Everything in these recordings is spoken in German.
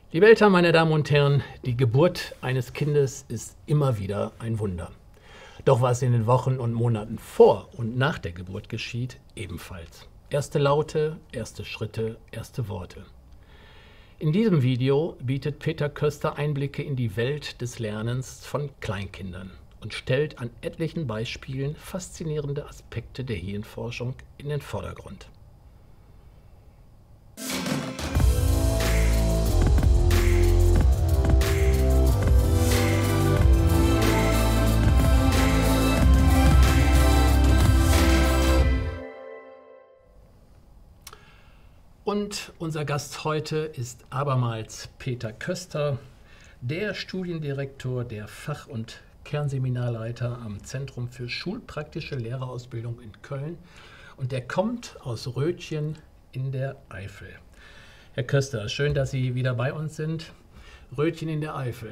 Liebe Eltern, meine Damen und Herren, die Geburt eines Kindes ist immer wieder ein Wunder. Doch was in den Wochen und Monaten vor und nach der Geburt geschieht, ebenfalls. Erste Laute, erste Schritte, erste Worte. In diesem Video bietet Peter Köster Einblicke in die Welt des Lernens von Kleinkindern und stellt an etlichen Beispielen faszinierende Aspekte der Hirnforschung in den Vordergrund. Und unser Gast heute ist abermals Peter Köster, der Studiendirektor, der Fach- und Kernseminarleiter am Zentrum für schulpraktische Lehrerausbildung in Köln. Und der kommt aus Rötchen in der Eifel. Herr Köster, schön, dass Sie wieder bei uns sind. Rötchen in der Eifel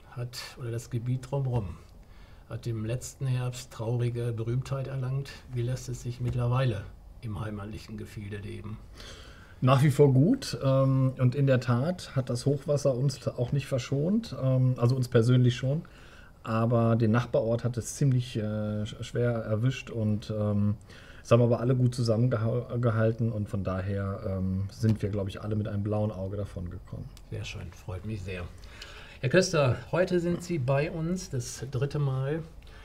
oder das Gebiet drumherum, hat im letzten Herbst traurige Berühmtheit erlangt. Wie lässt es sich mittlerweile im heimatlichen Gefilde leben? Nach wie vor gut und in der Tat hat das Hochwasser uns auch nicht verschont, also uns persönlich schon, aber den Nachbarort hat es ziemlich schwer erwischt und es haben aber alle gut zusammengehalten und von daher sind wir, glaube ich, alle mit einem blauen Auge davon gekommen. Sehr schön, freut mich sehr. Herr Köster, heute sind Sie bei uns das dritte Mal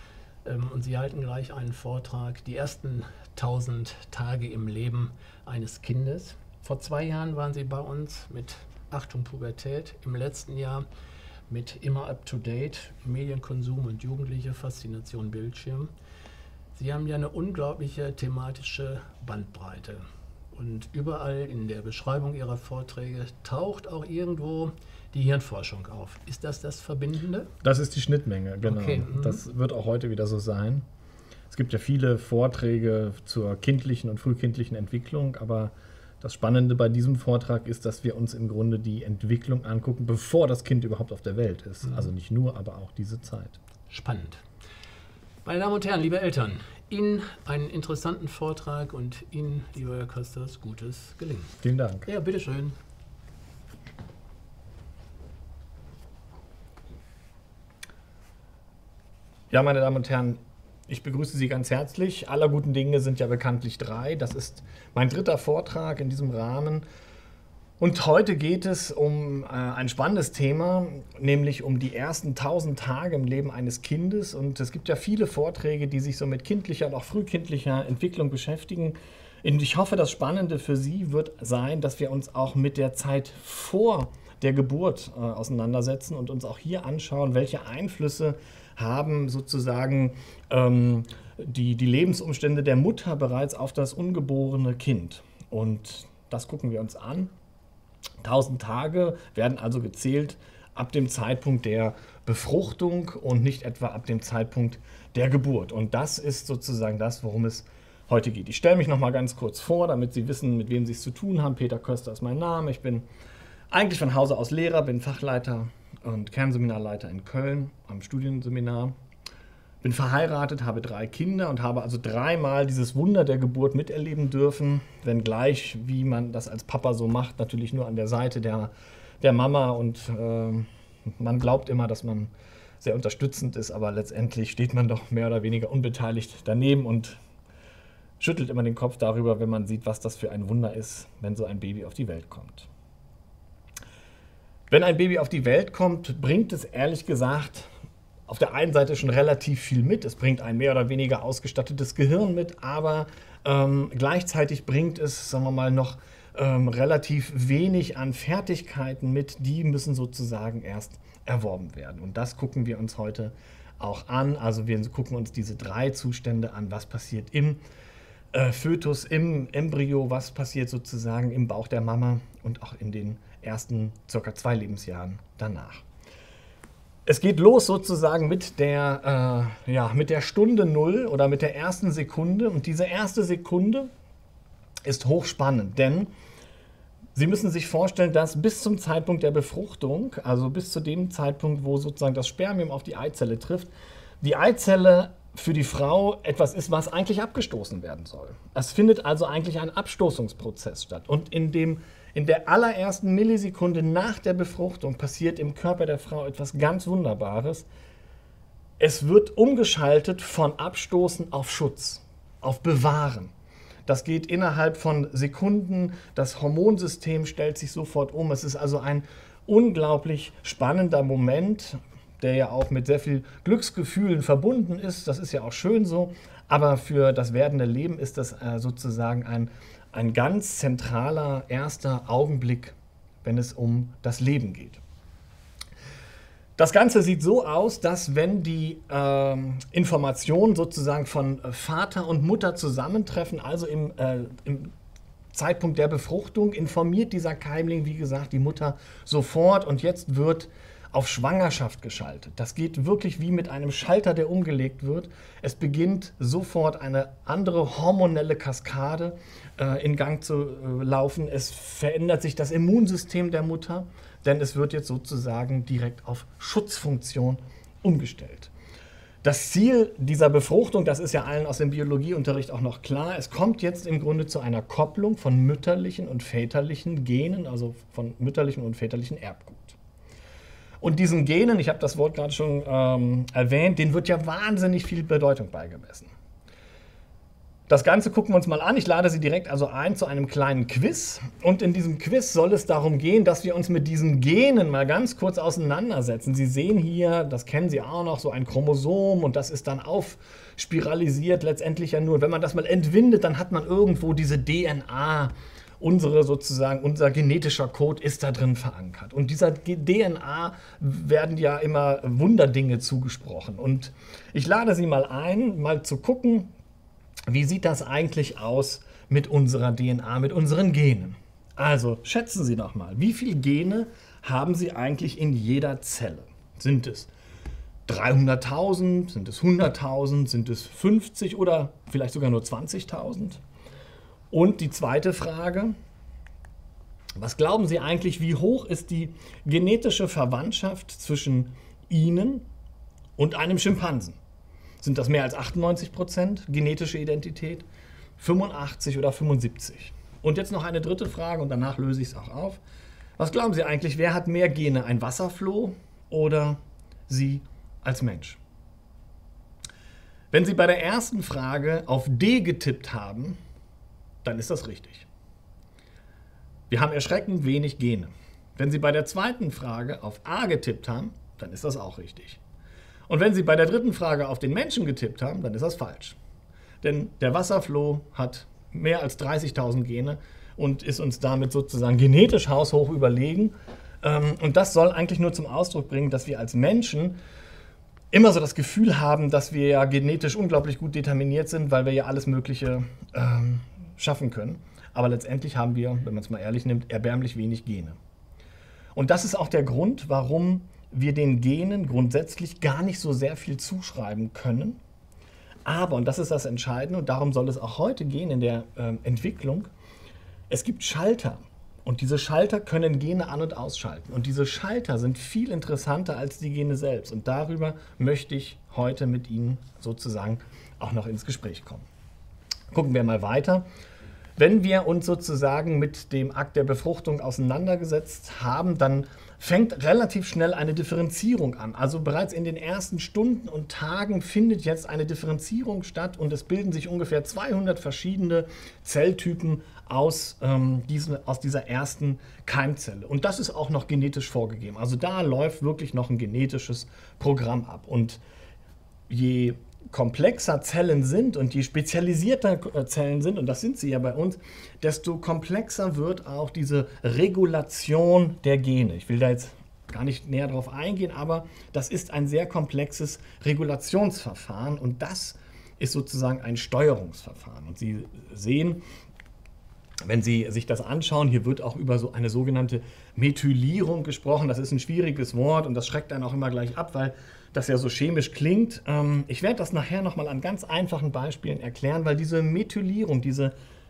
und Sie halten gleich einen Vortrag, die ersten 1000 Tage im Leben eines Kindes. Vor 2 Jahren waren Sie bei uns mit Achtung Pubertät, im letzten Jahr mit immer up-to-date, Medienkonsum und jugendliche Faszination Bildschirm. Sie haben ja eine unglaubliche thematische Bandbreite und überall in der Beschreibung Ihrer Vorträge taucht auch irgendwo die Hirnforschung auf. Ist das das Verbindende? Das ist die Schnittmenge, genau. Okay. Das wird auch heute wieder so sein. Es gibt ja viele Vorträge zur kindlichen und frühkindlichen Entwicklung, aber das Spannende bei diesem Vortrag ist, dass wir uns im Grunde die Entwicklung angucken, bevor das Kind überhaupt auf der Welt ist. Also nicht nur, aber auch diese Zeit. Spannend. Meine Damen und Herren, liebe Eltern, Ihnen einen interessanten Vortrag und Ihnen, lieber Herr Köster, gutes Gelingen. Vielen Dank. Ja, bitteschön. Ja, meine Damen und Herren, ich begrüße Sie ganz herzlich. Aller guten Dinge sind ja bekanntlich 3. Das ist mein 3. Vortrag in diesem Rahmen. Und heute geht es um ein spannendes Thema, nämlich um die ersten 1000 Tage im Leben eines Kindes. Und es gibt ja viele Vorträge, die sich so mit kindlicher und auch frühkindlicher Entwicklung beschäftigen. Und ich hoffe, das Spannende für Sie wird sein, dass wir uns auch mit der Zeit vor der Geburt auseinandersetzen und uns auch hier anschauen, welche Einflüsse haben sozusagen die Lebensumstände der Mutter bereits auf das ungeborene Kind. Und das gucken wir uns an. 1000 Tage werden also gezählt ab dem Zeitpunkt der Befruchtung und nicht etwa ab dem Zeitpunkt der Geburt. Und das ist sozusagen das, worum es heute geht. Ich stelle mich noch mal ganz kurz vor, damit Sie wissen, mit wem Sie es zu tun haben. Peter Köster ist mein Name. Ich bin eigentlich von Hause aus Lehrer, bin Fachleiter und Kernseminarleiter in Köln am Studienseminar. Bin verheiratet, habe 3 Kinder und habe also 3-mal dieses Wunder der Geburt miterleben dürfen. Wenngleich, wie man das als Papa so macht, natürlich nur an der Seite der Mama. Und man glaubt immer, dass man sehr unterstützend ist, aber letztendlich steht man doch mehr oder weniger unbeteiligt daneben und schüttelt immer den Kopf darüber, wenn man sieht, was das für ein Wunder ist, wenn so ein Baby auf die Welt kommt. Wenn ein Baby auf die Welt kommt, bringt es ehrlich gesagt auf der einen Seite schon relativ viel mit. Es bringt ein mehr oder weniger ausgestattetes Gehirn mit, aber gleichzeitig bringt es, sagen wir mal, noch relativ wenig an Fertigkeiten mit. Die müssen sozusagen erst erworben werden. Und das gucken wir uns heute auch an. Also wir gucken uns diese 3 Zustände an, was passiert im Fötus, im Embryo, was passiert sozusagen im Bauch der Mama und auch in den ersten ca. 2 Lebensjahren danach. Es geht los sozusagen mit der Stunde 0 oder mit der ersten Sekunde. Und diese erste Sekunde ist hochspannend, denn Sie müssen sich vorstellen, dass bis zum Zeitpunkt der Befruchtung, also bis zu dem Zeitpunkt, wo sozusagen das Spermium auf die Eizelle trifft, die Eizelle für die Frau etwas ist, was eigentlich abgestoßen werden soll. Es findet also eigentlich ein Abstoßungsprozess statt. Und in In der allerersten Millisekunde nach der Befruchtung passiert im Körper der Frau etwas ganz Wunderbares. Es wird umgeschaltet von Abstoßen auf Schutz, auf Bewahren. Das geht innerhalb von Sekunden. Das Hormonsystem stellt sich sofort um. Es ist also ein unglaublich spannender Moment, der ja auch mit sehr viel Glücksgefühlen verbunden ist. Das ist ja auch schön so. Aber für das werdende Leben ist das sozusagen ein ganz zentraler erster Augenblick, wenn es um das Leben geht. Das Ganze sieht so aus, dass wenn die Informationen sozusagen von Vater und Mutter zusammentreffen, also im Zeitpunkt der Befruchtung, informiert dieser Keimling, wie gesagt, die Mutter sofort und jetzt wird auf Schwangerschaft geschaltet. Das geht wirklich wie mit einem Schalter, der umgelegt wird. Es beginnt sofort eine andere hormonelle Kaskade in Gang zu laufen. Es verändert sich das Immunsystem der Mutter, denn es wird jetzt sozusagen direkt auf Schutzfunktion umgestellt. Das Ziel dieser Befruchtung, das ist ja allen aus dem Biologieunterricht auch noch klar, es kommt jetzt im Grunde zu einer Kopplung von mütterlichen und väterlichen Genen, also von mütterlichen und väterlichen Erbgut. Und diesen Genen, ich habe das Wort gerade schon erwähnt, denen wird ja wahnsinnig viel Bedeutung beigemessen. Das Ganze gucken wir uns mal an. Ich lade Sie direkt also ein zu einem kleinen Quiz. Und in diesem Quiz soll es darum gehen, dass wir uns mit diesen Genen mal ganz kurz auseinandersetzen. Sie sehen hier, das kennen Sie auch noch, so ein Chromosom und das ist dann aufspiralisiert letztendlich ja nur. Wenn man das mal entwindet, dann hat man irgendwo diese DNA. Unser genetischer Code ist da drin verankert. Und dieser DNA werden ja immer Wunderdinge zugesprochen. Und ich lade Sie mal ein, mal zu gucken, wie sieht das eigentlich aus mit unserer DNA, mit unseren Genen? Also schätzen Sie doch mal, wie viele Gene haben Sie eigentlich in jeder Zelle? Sind es 300.000, sind es 100.000, sind es 50 oder vielleicht sogar nur 20.000? Und die zweite Frage, was glauben Sie eigentlich, wie hoch ist die genetische Verwandtschaft zwischen Ihnen und einem Schimpansen? Sind das mehr als 98% genetische Identität, 85 oder 75? Und jetzt noch eine dritte Frage und danach löse ich es auch auf. Was glauben Sie eigentlich, wer hat mehr Gene, ein Wasserfloh oder Sie als Mensch? Wenn Sie bei der ersten Frage auf D getippt haben, dann ist das richtig. Wir haben erschreckend wenig Gene. Wenn Sie bei der zweiten Frage auf A getippt haben, dann ist das auch richtig. Und wenn Sie bei der dritten Frage auf den Menschen getippt haben, dann ist das falsch. Denn der Wasserfloh hat mehr als 30.000 Gene und ist uns damit sozusagen genetisch haushoch überlegen. Und das soll eigentlich nur zum Ausdruck bringen, dass wir als Menschen immer so das Gefühl haben, dass wir ja genetisch unglaublich gut determiniert sind, weil wir ja alles Mögliche schaffen können. Aber letztendlich haben wir, wenn man es mal ehrlich nimmt, erbärmlich wenig Gene. Und das ist auch der Grund, warum wir den Genen grundsätzlich gar nicht so sehr viel zuschreiben können. Aber, und das ist das Entscheidende, und darum soll es auch heute gehen in der Entwicklung, es gibt Schalter. Und diese Schalter können Gene an- und ausschalten. Und diese Schalter sind viel interessanter als die Gene selbst. Und darüber möchte ich heute mit Ihnen sozusagen auch noch ins Gespräch kommen. Gucken wir mal weiter. Wenn wir uns sozusagen mit dem Akt der Befruchtung auseinandergesetzt haben, dann fängt relativ schnell eine Differenzierung an. Also bereits in den ersten Stunden und Tagen findet jetzt eine Differenzierung statt und es bilden sich ungefähr 200 verschiedene Zelltypen aus dieser ersten Keimzelle. Und das ist auch noch genetisch vorgegeben. Also da läuft wirklich noch ein genetisches Programm ab. Und je komplexer Zellen sind und je spezialisierter Zellen sind, und das sind sie ja bei uns, desto komplexer wird auch diese Regulation der Gene. Ich will da jetzt gar nicht näher drauf eingehen, aber das ist ein sehr komplexes Regulationsverfahren und das ist sozusagen ein Steuerungsverfahren. Und Sie sehen, wenn Sie sich das anschauen, hier wird auch über so eine sogenannte Methylierung gesprochen. Das ist ein schwieriges Wort und das schreckt einen auch immer gleich ab, weil das ja so chemisch klingt. Ich werde das nachher nochmal an ganz einfachen Beispielen erklären, weil diese Methylierung, diese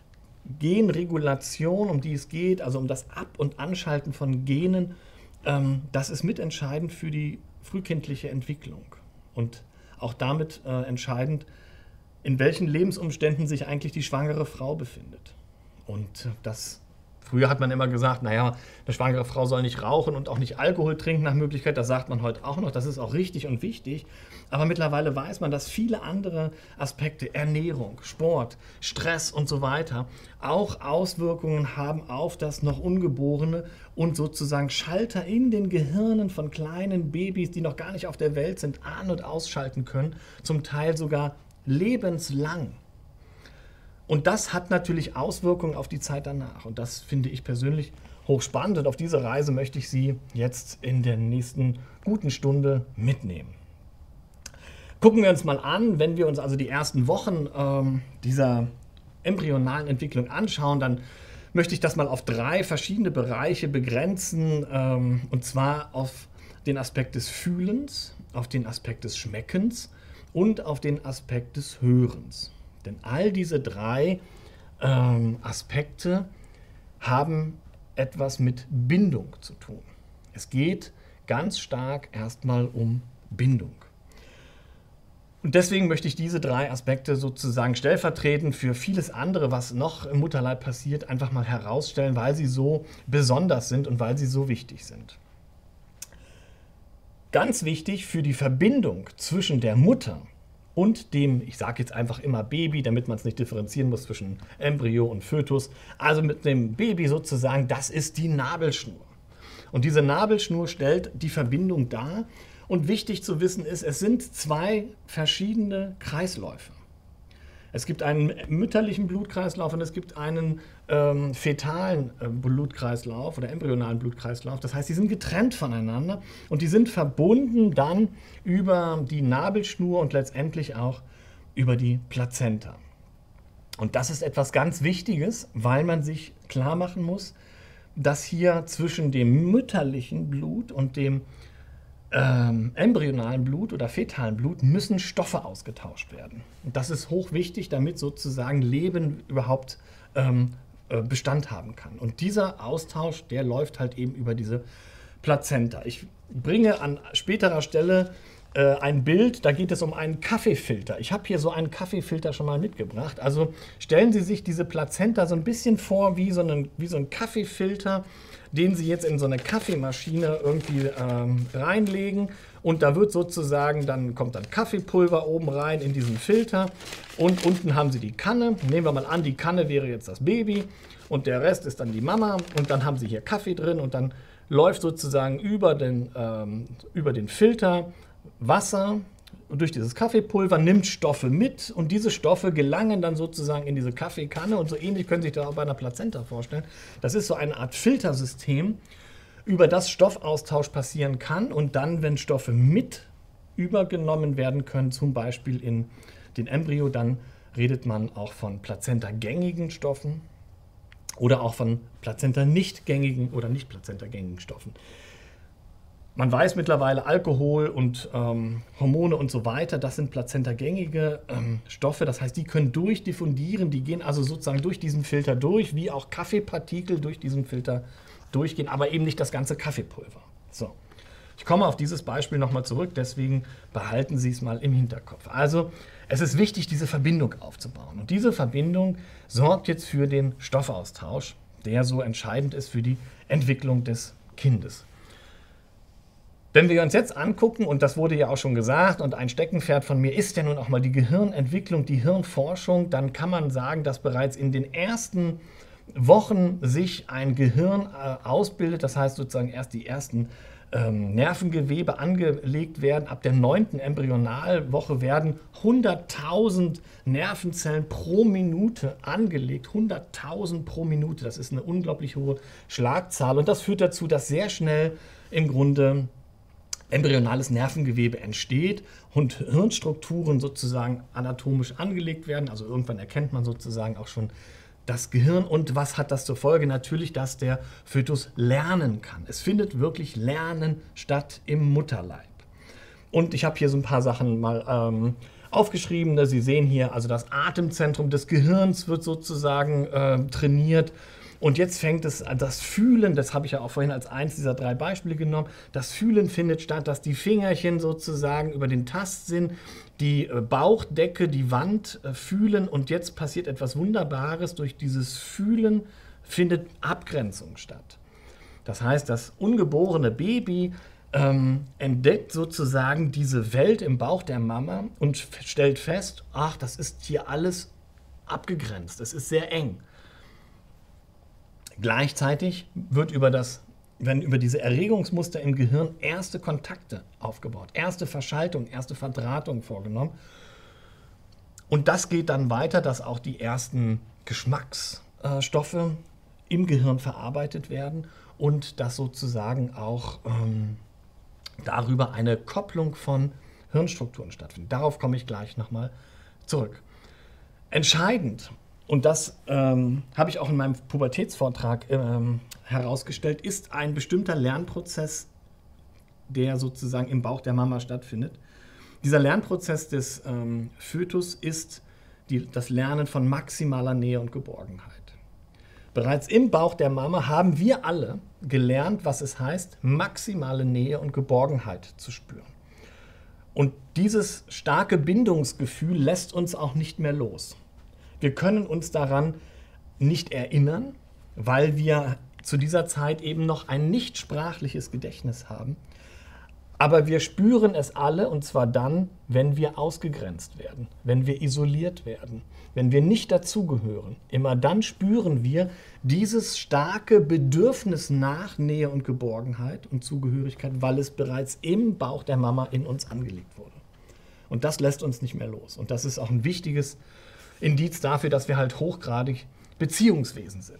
Genregulation, um die es geht, also um das Ab- und Anschalten von Genen, das ist mitentscheidend für die frühkindliche Entwicklung und auch damit entscheidend, in welchen Lebensumständen sich eigentlich die schwangere Frau befindet. Und das Früher hat man immer gesagt, naja, eine schwangere Frau soll nicht rauchen und auch nicht Alkohol trinken nach Möglichkeit. Das sagt man heute auch noch. Das ist auch richtig und wichtig. Aber mittlerweile weiß man, dass viele andere Aspekte, Ernährung, Sport, Stress und so weiter, auch Auswirkungen haben auf das noch Ungeborene und sozusagen Schalter in den Gehirnen von kleinen Babys, die noch gar nicht auf der Welt sind, an- und ausschalten können, zum Teil sogar lebenslang. Und das hat natürlich Auswirkungen auf die Zeit danach. Und das finde ich persönlich hochspannend. Und auf diese Reise möchte ich Sie jetzt in der nächsten guten Stunde mitnehmen. Gucken wir uns mal an, wenn wir uns also die ersten Wochen dieser embryonalen Entwicklung anschauen, dann möchte ich das mal auf 3 verschiedene Bereiche begrenzen. Und zwar auf den Aspekt des Fühlens, auf den Aspekt des Schmeckens und auf den Aspekt des Hörens. Denn all diese 3 Aspekte haben etwas mit Bindung zu tun. Es geht ganz stark erstmal um Bindung. Und deswegen möchte ich diese 3 Aspekte sozusagen stellvertretend für vieles andere, was noch im Mutterleib passiert, einfach mal herausstellen, weil sie so besonders sind und weil sie so wichtig sind. Ganz wichtig für die Verbindung zwischen der Mutter und dem, ich sage jetzt einfach immer Baby, damit man es nicht differenzieren muss zwischen Embryo und Fötus, also mit dem Baby sozusagen, das ist die Nabelschnur. Und diese Nabelschnur stellt die Verbindung dar. Und wichtig zu wissen ist, es sind 2 verschiedene Kreisläufe. Es gibt einen mütterlichen Blutkreislauf und es gibt einen fetalen Blutkreislauf oder embryonalen Blutkreislauf. Das heißt, die sind getrennt voneinander und die sind verbunden dann über die Nabelschnur und letztendlich auch über die Plazenta. Und das ist etwas ganz Wichtiges, weil man sich klar machen muss, dass hier zwischen dem mütterlichen Blut und dem embryonalen Blut oder fetalen Blut müssen Stoffe ausgetauscht werden. Und das ist hochwichtig, damit sozusagen Leben überhaupt Bestand haben kann. Und dieser Austausch, der läuft halt eben über diese Plazenta. Ich bringe an späterer Stelle ein Bild, da geht es um einen Kaffeefilter. Ich habe hier so einen Kaffeefilter schon mal mitgebracht. Also stellen Sie sich diese Plazenta so ein bisschen vor wie so ein Kaffeefilter, den Sie jetzt in so eine Kaffeemaschine irgendwie reinlegen. Und da wird sozusagen, dann kommt dann Kaffeepulver oben rein in diesen Filter. Und unten haben Sie die Kanne. Nehmen wir mal an, die Kanne wäre jetzt das Baby und der Rest ist dann die Mama. Und dann haben Sie hier Kaffee drin und dann läuft sozusagen über den Filter Wasser durch dieses Kaffeepulver, nimmt Stoffe mit und diese Stoffe gelangen dann sozusagen in diese Kaffeekanne und so ähnlich können Sie sich das auch bei einer Plazenta vorstellen. Das ist so eine Art Filtersystem, über das Stoffaustausch passieren kann und dann, wenn Stoffe mit übergenommen werden können, zum Beispiel in den Embryo, dann redet man auch von plazentagängigen Stoffen oder auch von plazenta-nicht-gängigen oder nicht plazentagängigen Stoffen. Man weiß mittlerweile, Alkohol und Hormone und so weiter, das sind plazentagängige Stoffe. Das heißt, die können durchdiffundieren, die gehen also sozusagen durch diesen Filter durch, wie auch Kaffeepartikel durch diesen Filter durchgehen, aber eben nicht das ganze Kaffeepulver. So, ich komme auf dieses Beispiel nochmal zurück, deswegen behalten Sie es mal im Hinterkopf. Also, es ist wichtig, diese Verbindung aufzubauen. Und diese Verbindung sorgt jetzt für den Stoffaustausch, der so entscheidend ist für die Entwicklung des Kindes. Wenn wir uns jetzt angucken, und das wurde ja auch schon gesagt, und ein Steckenpferd von mir ist ja nun auch mal die Gehirnentwicklung, die Hirnforschung, dann kann man sagen, dass bereits in den ersten Wochen sich ein Gehirn ausbildet, das heißt sozusagen erst die ersten Nervengewebe angelegt werden. Ab der 9. Embryonalwoche werden 100.000 Nervenzellen pro Minute angelegt. 100.000 pro Minute, das ist eine unglaublich hohe Schlagzahl. Und das führt dazu, dass sehr schnell im Grunde embryonales Nervengewebe entsteht und Hirnstrukturen sozusagen anatomisch angelegt werden. Also irgendwann erkennt man sozusagen auch schon das Gehirn. Und was hat das zur Folge? Natürlich, dass der Fötus lernen kann. Es findet wirklich Lernen statt im Mutterleib. Und ich habe hier so ein paar Sachen mal aufgeschrieben. Sie sehen hier, also das Atemzentrum des Gehirns wird sozusagen trainiert. Und jetzt fängt das Fühlen, das habe ich ja auch vorhin als eins dieser 3 Beispiele genommen, das Fühlen findet statt, dass die Fingerchen sozusagen über den Tastsinn die Bauchdecke, die Wand fühlen und jetzt passiert etwas Wunderbares durch dieses Fühlen, findet Abgrenzung statt. Das heißt, das ungeborene Baby entdeckt sozusagen diese Welt im Bauch der Mama und stellt fest, ach, das ist hier alles abgegrenzt, es ist sehr eng. Gleichzeitig werden über diese Erregungsmuster im Gehirn erste Kontakte aufgebaut, erste Verschaltung, erste Verdrahtung vorgenommen. Und das geht dann weiter, dass auch die ersten Geschmacksstoffe im Gehirn verarbeitet werden und dass sozusagen auch darüber eine Kopplung von Hirnstrukturen stattfindet. Darauf komme ich gleich nochmal zurück. Entscheidend, und das habe ich auch in meinem Pubertätsvortrag herausgestellt, ist ein bestimmter Lernprozess, der sozusagen im Bauch der Mama stattfindet. Dieser Lernprozess des Fötus ist das Lernen von maximaler Nähe und Geborgenheit. Bereits im Bauch der Mama haben wir alle gelernt, was es heißt, maximale Nähe und Geborgenheit zu spüren. Und dieses starke Bindungsgefühl lässt uns auch nicht mehr los. Wir können uns daran nicht erinnern, weil wir zu dieser Zeit eben noch ein nicht sprachliches Gedächtnis haben. Aber wir spüren es alle, und zwar dann, wenn wir ausgegrenzt werden, wenn wir isoliert werden, wenn wir nicht dazugehören. Immer dann spüren wir dieses starke Bedürfnis nach Nähe und Geborgenheit und Zugehörigkeit, weil es bereits im Bauch der Mama in uns angelegt wurde. Und das lässt uns nicht mehr los. Und das ist auch ein wichtiges Indiz dafür, dass wir halt hochgradig Beziehungswesen sind.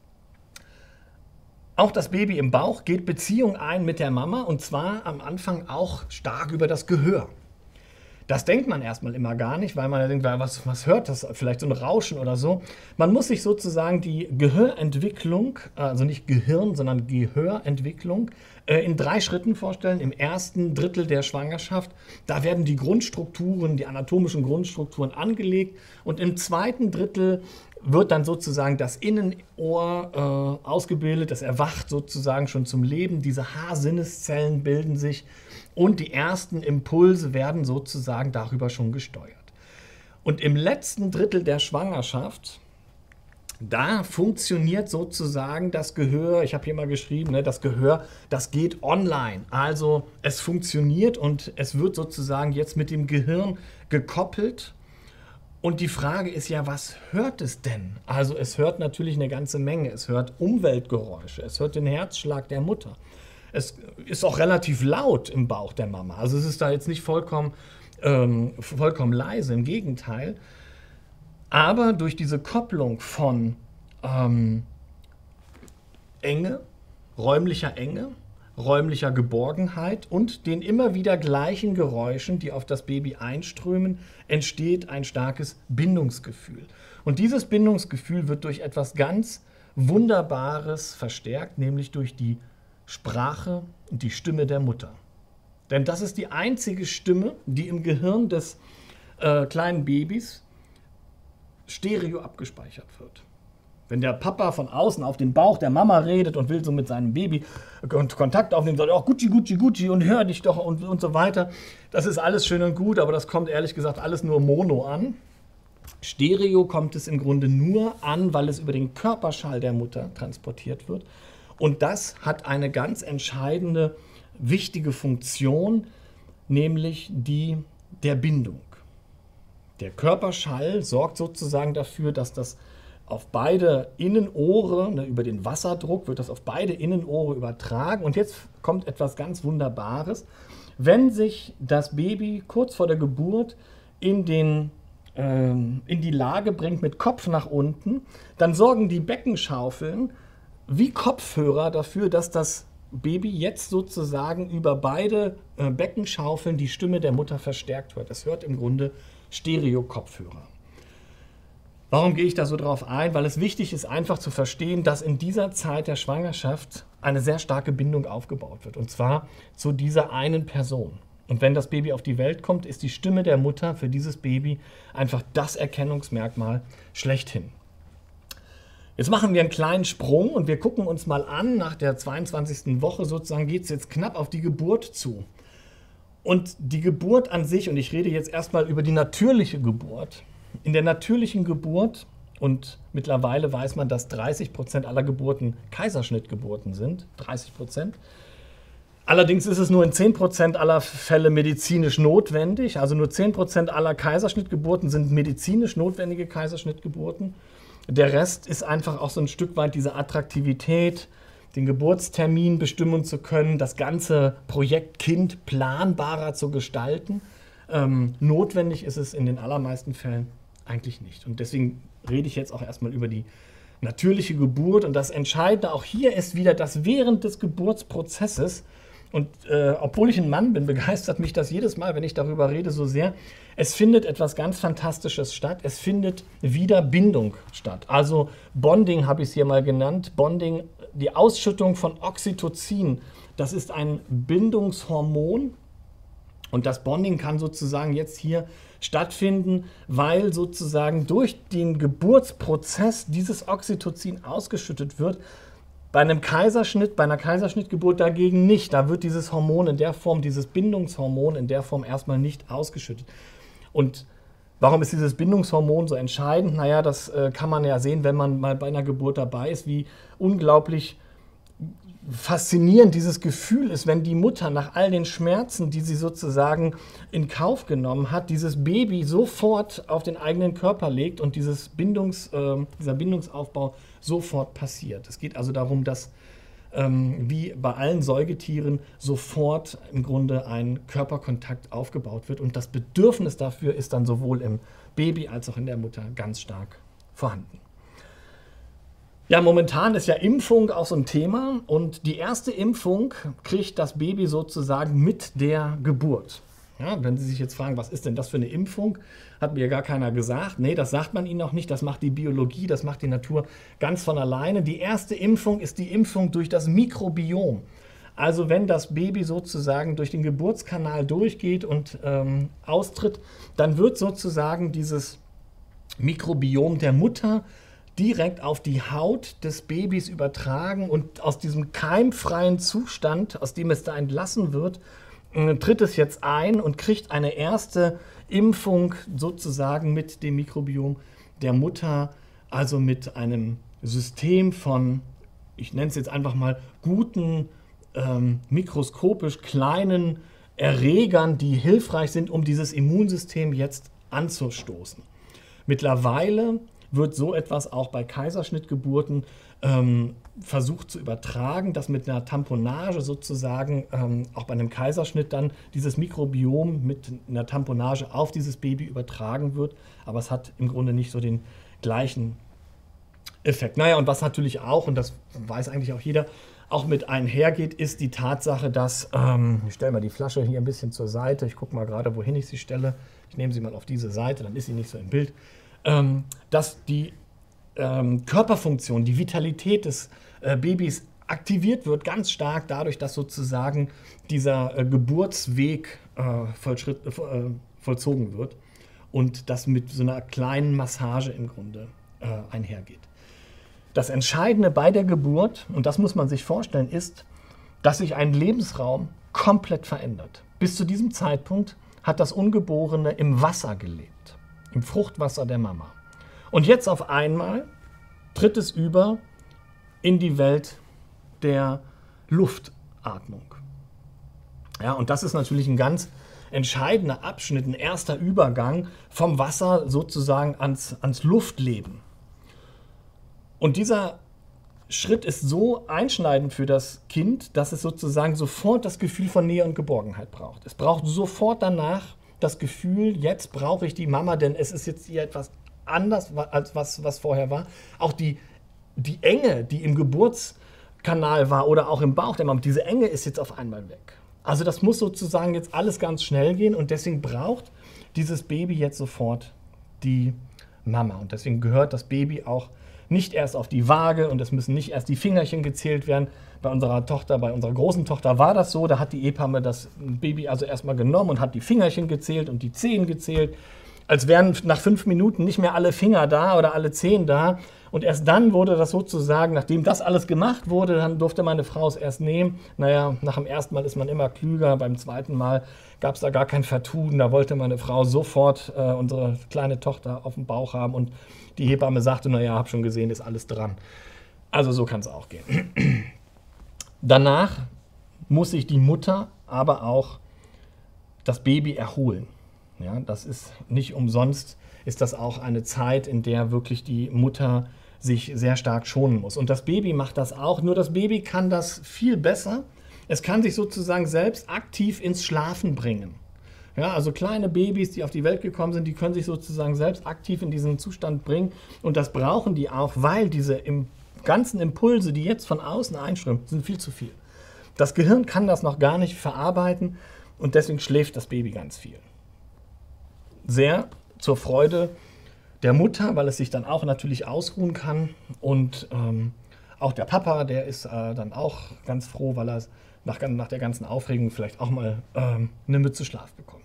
Auch das Baby im Bauch geht Beziehung ein mit der Mama, und zwar am Anfang auch stark über das Gehör. Das denkt man erstmal immer gar nicht, weil man ja denkt, was hört das? Vielleicht so ein Rauschen oder so. Man muss sich sozusagen die Gehörentwicklung, also nicht Gehirn, sondern Gehörentwicklung, in 3 Schritten vorstellen. Im ersten Drittel der Schwangerschaft, da werden die Grundstrukturen, die anatomischen Grundstrukturen angelegt, und im zweiten Drittel wird dann sozusagen das Innenohr ausgebildet, das erwacht sozusagen schon zum Leben, diese Haarsinneszellen bilden sich und die ersten Impulse werden sozusagen darüber schon gesteuert. Und im letzten Drittel der Schwangerschaft, da funktioniert sozusagen das Gehör, ich habe hier mal geschrieben, das Gehör, das geht online. Also es funktioniert und es wird sozusagen jetzt mit dem Gehirn gekoppelt. Und die Frage ist ja, was hört es denn? Also es hört natürlich eine ganze Menge. Es hört Umweltgeräusche, es hört den Herzschlag der Mutter. Es ist auch relativ laut im Bauch der Mama. Also es ist da jetzt nicht vollkommen leise, im Gegenteil. Aber durch diese Kopplung von räumlicher Enge, räumlicher Geborgenheit und den immer wieder gleichen Geräuschen, die auf das Baby einströmen, entsteht ein starkes Bindungsgefühl. Und dieses Bindungsgefühl wird durch etwas ganz Wunderbares verstärkt, nämlich durch die Sprache und die Stimme der Mutter. Denn das ist die einzige Stimme, die im Gehirn des kleinen Babys stereo abgespeichert wird. Wenn der Papa von außen auf den Bauch der Mama redet und will so mit seinem Baby Kontakt aufnehmen, sagt, oh, Gucci, Gucci, Gucci und hör dich doch und so weiter. Das ist alles schön und gut, aber das kommt ehrlich gesagt alles nur mono an. Stereo kommt es im Grunde nur an, weil es über den Körperschall der Mutter transportiert wird. Und das hat eine ganz entscheidende, wichtige Funktion, nämlich die der Bindung. Der Körperschall sorgt sozusagen dafür, dass das auf beide Innenohre, über den Wasserdruck wird das auf beide Innenohre übertragen. Und jetzt kommt etwas ganz Wunderbares. Wenn sich das Baby kurz vor der Geburt in die Lage bringt mit Kopf nach unten, dann sorgen die Beckenschaufeln wie Kopfhörer dafür, dass das Baby jetzt sozusagen über beide Beckenschaufeln die Stimme der Mutter verstärkt wird. Es hört im Grunde Stereo-Kopfhörer. Warum gehe ich da so drauf ein? Weil es wichtig ist, einfach zu verstehen, dass in dieser Zeit der Schwangerschaft eine sehr starke Bindung aufgebaut wird. Und zwar zu dieser einen Person. Und wenn das Baby auf die Welt kommt, ist die Stimme der Mutter für dieses Baby einfach das Erkennungsmerkmal schlechthin. Jetzt machen wir einen kleinen Sprung und wir gucken uns mal an, nach der 22. Woche sozusagen geht es jetzt knapp auf die Geburt zu. Und die Geburt an sich, und ich rede jetzt erstmal über die natürliche Geburt. In der natürlichen Geburt Und mittlerweile weiß man, dass 30% aller Geburten Kaiserschnittgeburten sind. 30%. Allerdings ist es nur in 10% aller Fälle medizinisch notwendig. Also nur 10% aller Kaiserschnittgeburten sind medizinisch notwendige Kaiserschnittgeburten. Der Rest ist einfach auch so ein Stück weit diese Attraktivität, den Geburtstermin bestimmen zu können, das ganze Projekt Kind planbarer zu gestalten. Notwendig ist es in den allermeisten Fällen eigentlich nicht. Und deswegen rede ich jetzt auch erstmal über die natürliche Geburt. Und das Entscheidende auch hier ist wieder, dass während des Geburtsprozesses, und obwohl ich ein Mann bin, begeistert mich das jedes Mal, wenn ich darüber rede, so sehr. Es findet etwas ganz Fantastisches statt. Es findet wieder Bindung statt. Also Bonding habe ich es hier mal genannt. Bonding, die Ausschüttung von Oxytocin, das ist ein Bindungshormon. Und das Bonding kann sozusagen jetzt hier stattfinden, weil sozusagen durch den Geburtsprozess dieses Oxytocin ausgeschüttet wird. Bei einem Kaiserschnitt, bei einer Kaiserschnittgeburt dagegen nicht. Da wird dieses Hormon in der Form, dieses Bindungshormon in der Form erstmal nicht ausgeschüttet. Und warum ist dieses Bindungshormon so entscheidend? Naja, das kann man ja sehen, wenn man mal bei einer Geburt dabei ist, wie unglaublich faszinierend dieses Gefühl ist, wenn die Mutter nach all den Schmerzen, die sie sozusagen in Kauf genommen hat, dieses Baby sofort auf den eigenen Körper legt und dieser Bindungsaufbau sofort passiert. Es geht also darum, dass wie bei allen Säugetieren sofort im Grunde ein Körperkontakt aufgebaut wird und das Bedürfnis dafür ist dann sowohl im Baby als auch in der Mutter ganz stark vorhanden. Ja, momentan ist ja Impfung auch so ein Thema und die erste Impfung kriegt das Baby sozusagen mit der Geburt. Ja, wenn Sie sich jetzt fragen, was ist denn das für eine Impfung, hat mir gar keiner gesagt. Nee, das sagt man Ihnen auch nicht, das macht die Biologie, das macht die Natur ganz von alleine. Die erste Impfung ist die Impfung durch das Mikrobiom. Also wenn das Baby sozusagen durch den Geburtskanal durchgeht und austritt, dann wird sozusagen dieses Mikrobiom der Mutter direkt auf die Haut des Babys übertragen und aus diesem keimfreien Zustand, aus dem es da entlassen wird, tritt es jetzt ein und kriegt eine erste Impfung sozusagen mit dem Mikrobiom der Mutter, also mit einem System von, ich nenne es jetzt einfach mal, guten, mikroskopisch kleinen Erregern, die hilfreich sind, um dieses Immunsystem jetzt anzustoßen. Mittlerweile wird so etwas auch bei Kaiserschnittgeburten versucht zu übertragen, dass mit einer Tamponage sozusagen auch bei einem Kaiserschnitt dann dieses Mikrobiom mit einer Tamponage auf dieses Baby übertragen wird. Aber es hat im Grunde nicht so den gleichen Effekt. Naja, und was natürlich auch, und das weiß eigentlich auch jeder, auch mit einhergeht, ist die Tatsache, dass, ich stelle mal die Flasche hier ein bisschen zur Seite, ich gucke mal gerade, wohin ich sie stelle. Ich nehme sie mal auf diese Seite, dann ist sie nicht so im Bild. Dass die Körperfunktion, die Vitalität des Babys aktiviert wird, ganz stark dadurch, dass sozusagen dieser Geburtsweg vollzogen wird und das mit so einer kleinen Massage im Grunde einhergeht. Das Entscheidende bei der Geburt, und das muss man sich vorstellen, ist, dass sich ein Lebensraum komplett verändert. Bis zu diesem Zeitpunkt hat das Ungeborene im Wasser gelebt. Im Fruchtwasser der Mama. Und jetzt auf einmal tritt es über in die Welt der Luftatmung. Ja, und das ist natürlich ein ganz entscheidender Abschnitt, ein erster Übergang vom Wasser sozusagen ans Luftleben. Und dieser Schritt ist so einschneidend für das Kind, dass es sozusagen sofort das Gefühl von Nähe und Geborgenheit braucht. Es braucht sofort danach das Gefühl, jetzt brauche ich die Mama, denn es ist jetzt hier etwas anders, als was vorher war. Auch die Enge, die im Geburtskanal war oder auch im Bauch der Mama, diese Enge ist jetzt auf einmal weg. Also das muss sozusagen jetzt alles ganz schnell gehen und deswegen braucht dieses Baby jetzt sofort die Mama. Und deswegen gehört das Baby auch nicht erst auf die Waage und es müssen nicht erst die Fingerchen gezählt werden. Bei unserer großen Tochter war das so, da hat die Hebamme das Baby also erstmal genommen und hat die Fingerchen gezählt und die Zehen gezählt. Als wären nach 5 Minuten nicht mehr alle Finger da oder alle Zehen da. Und erst dann wurde das sozusagen, nachdem das alles gemacht wurde, dann durfte meine Frau es erst nehmen. Naja, nach dem ersten Mal ist man immer klüger, beim zweiten Mal gab es da gar kein Vertun. Da wollte meine Frau sofort unsere kleine Tochter auf dem Bauch haben und die Hebamme sagte, naja, hab schon gesehen, ist alles dran. Also so kann es auch gehen. Danach muss sich die Mutter aber auch das Baby erholen. Ja, das ist nicht umsonst, ist das auch eine Zeit, in der wirklich die Mutter sich sehr stark schonen muss. Und das Baby macht das auch, nur das Baby kann das viel besser. Es kann sich sozusagen selbst aktiv ins Schlafen bringen. Ja, also kleine Babys, die auf die Welt gekommen sind, die können sich sozusagen selbst aktiv in diesen Zustand bringen. Und das brauchen die auch, weil diese ganzen Impulse, die jetzt von außen einströmen, sind viel zu viel. Das Gehirn kann das noch gar nicht verarbeiten und deswegen schläft das Baby ganz viel. Sehr zur Freude der Mutter, weil es sich dann auch natürlich ausruhen kann. Und auch der Papa, der ist dann auch ganz froh, weil er nach der ganzen Aufregung vielleicht auch mal eine Mütze Schlaf bekommt.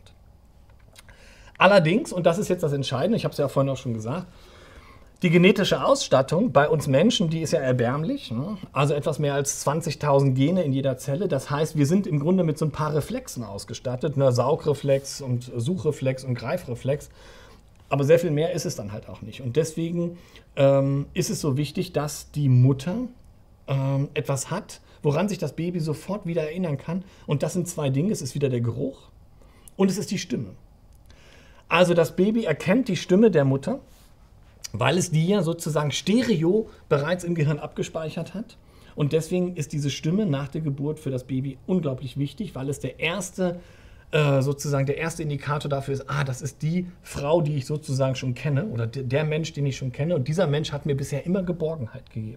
Allerdings, und das ist jetzt das Entscheidende, ich habe es ja vorhin auch schon gesagt, die genetische Ausstattung bei uns Menschen, die ist ja erbärmlich, ne? Also etwas mehr als 20.000 Gene in jeder Zelle. Das heißt, wir sind im Grunde mit so ein paar Reflexen ausgestattet, ne? Saugreflex und Suchreflex und Greifreflex. Aber sehr viel mehr ist es dann halt auch nicht. Und deswegen ist es so wichtig, dass die Mutter etwas hat, woran sich das Baby sofort wieder erinnern kann. Und das sind zwei Dinge. Es ist wieder der Geruch und es ist die Stimme. Also das Baby erkennt die Stimme der Mutter, weil es die ja sozusagen stereo bereits im Gehirn abgespeichert hat. Und deswegen ist diese Stimme nach der Geburt für das Baby unglaublich wichtig, weil es der erste Indikator dafür ist, das ist die Frau, die ich sozusagen schon kenne oder der Mensch, den ich schon kenne. Und dieser Mensch hat mir bisher immer Geborgenheit gegeben.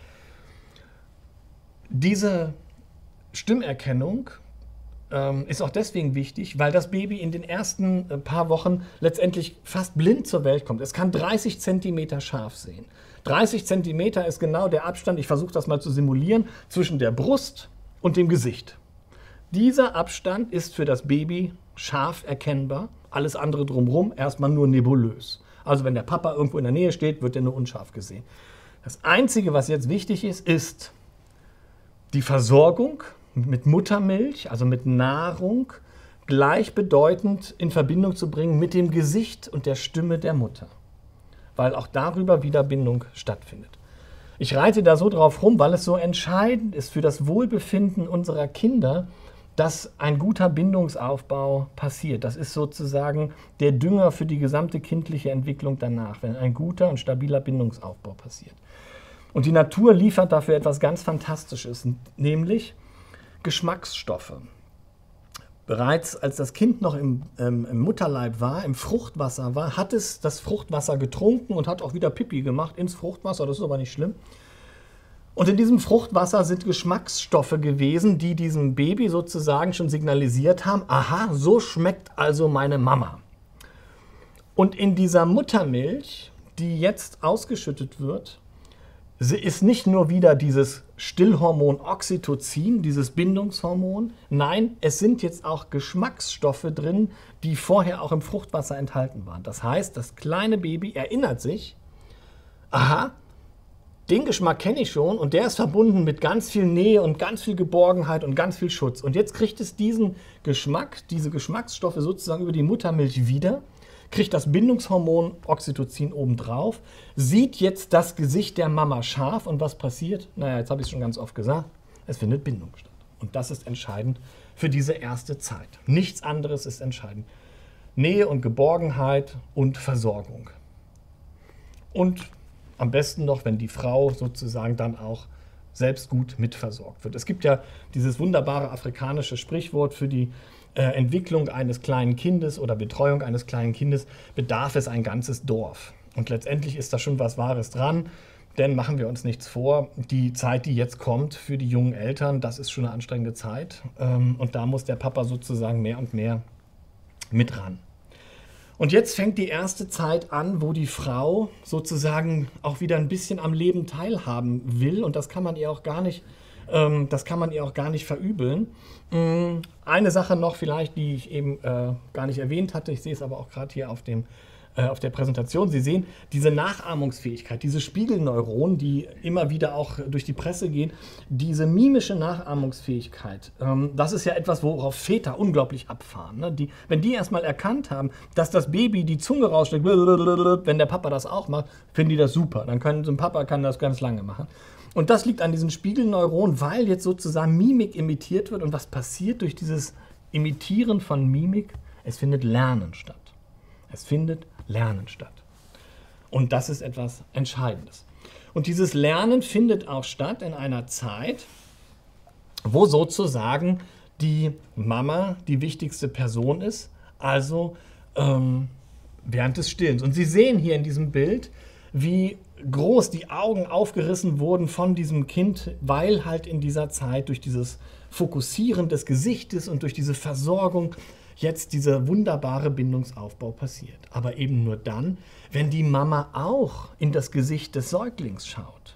Diese Stimmerkennung ist auch deswegen wichtig, weil das Baby in den ersten paar Wochen letztendlich fast blind zur Welt kommt. Es kann 30 Zentimeter scharf sehen. 30 Zentimeter ist genau der Abstand, ich versuche das mal zu simulieren, zwischen der Brust und dem Gesicht. Dieser Abstand ist für das Baby scharf erkennbar, alles andere drumherum erstmal nur nebulös. Also wenn der Papa irgendwo in der Nähe steht, wird er nur unscharf gesehen. Das Einzige, was jetzt wichtig ist, ist die Versorgung mit Muttermilch, also mit Nahrung, gleichbedeutend in Verbindung zu bringen mit dem Gesicht und der Stimme der Mutter. Weil auch darüber wieder Bindung stattfindet. Ich reite da so drauf rum, weil es so entscheidend ist für das Wohlbefinden unserer Kinder, dass ein guter Bindungsaufbau passiert. Das ist sozusagen der Dünger für die gesamte kindliche Entwicklung danach, wenn ein guter und stabiler Bindungsaufbau passiert. Und die Natur liefert dafür etwas ganz Fantastisches, nämlich Geschmacksstoffe. Bereits als das Kind noch im Mutterleib war, im Fruchtwasser war, hat es das Fruchtwasser getrunken und hat auch wieder Pipi gemacht ins Fruchtwasser, das ist aber nicht schlimm. Und in diesem Fruchtwasser sind Geschmacksstoffe gewesen, die diesem Baby sozusagen schon signalisiert haben, aha, so schmeckt also meine Mama. Und in dieser Muttermilch, die jetzt ausgeschüttet wird, ist nicht nur wieder dieses Stillhormon Oxytocin, dieses Bindungshormon. Nein, es sind jetzt auch Geschmacksstoffe drin, die vorher auch im Fruchtwasser enthalten waren. Das heißt, das kleine Baby erinnert sich, aha, den Geschmack kenne ich schon und der ist verbunden mit ganz viel Nähe und ganz viel Geborgenheit und ganz viel Schutz. Und jetzt kriegt es diesen Geschmack, diese Geschmacksstoffe sozusagen über die Muttermilch wieder, kriegt das Bindungshormon Oxytocin obendrauf, sieht jetzt das Gesicht der Mama scharf und was passiert? Naja, jetzt habe ich es schon ganz oft gesagt, es findet Bindung statt. Und das ist entscheidend für diese erste Zeit. Nichts anderes ist entscheidend. Nähe und Geborgenheit und Versorgung. Und am besten noch, wenn die Frau sozusagen dann auch selbst gut mitversorgt wird. Es gibt ja dieses wunderbare afrikanische Sprichwort für die Entwicklung eines kleinen Kindes oder Betreuung eines kleinen Kindes bedarf es ein ganzes Dorf. Und letztendlich ist da schon was Wahres dran, denn machen wir uns nichts vor, die Zeit, die jetzt kommt für die jungen Eltern, das ist schon eine anstrengende Zeit und da muss der Papa sozusagen mehr und mehr mit ran. Und jetzt fängt die erste Zeit an, wo die Frau sozusagen auch wieder ein bisschen am Leben teilhaben will und das kann man ihr auch gar nicht verübeln. Eine Sache noch vielleicht, die ich eben gar nicht erwähnt hatte, ich sehe es aber auch gerade hier auf dem auf der Präsentation. Sie sehen diese Nachahmungsfähigkeit, diese Spiegelneuronen, die immer wieder auch durch die Presse gehen, diese mimische Nachahmungsfähigkeit, das ist ja etwas, worauf Väter unglaublich abfahren. Ne? Wenn die erstmal erkannt haben, dass das Baby die Zunge rausstreckt, wenn der Papa das auch macht, finden die das super. Dann so ein Papa kann das ganz lange machen. Und das liegt an diesen Spiegelneuronen, weil jetzt sozusagen Mimik imitiert wird. Und was passiert durch dieses Imitieren von Mimik? Es findet Lernen statt. Es findet Lernen statt. Und das ist etwas Entscheidendes. Und dieses Lernen findet auch statt in einer Zeit, wo sozusagen die Mama die wichtigste Person ist, also während des Stillens. Und Sie sehen hier in diesem Bild, wie groß die Augen aufgerissen wurden von diesem Kind, weil halt in dieser Zeit durch dieses Fokussieren des Gesichtes und durch diese Versorgung jetzt dieser wunderbare Bindungsaufbau passiert. Aber eben nur dann, wenn die Mama auch in das Gesicht des Säuglings schaut.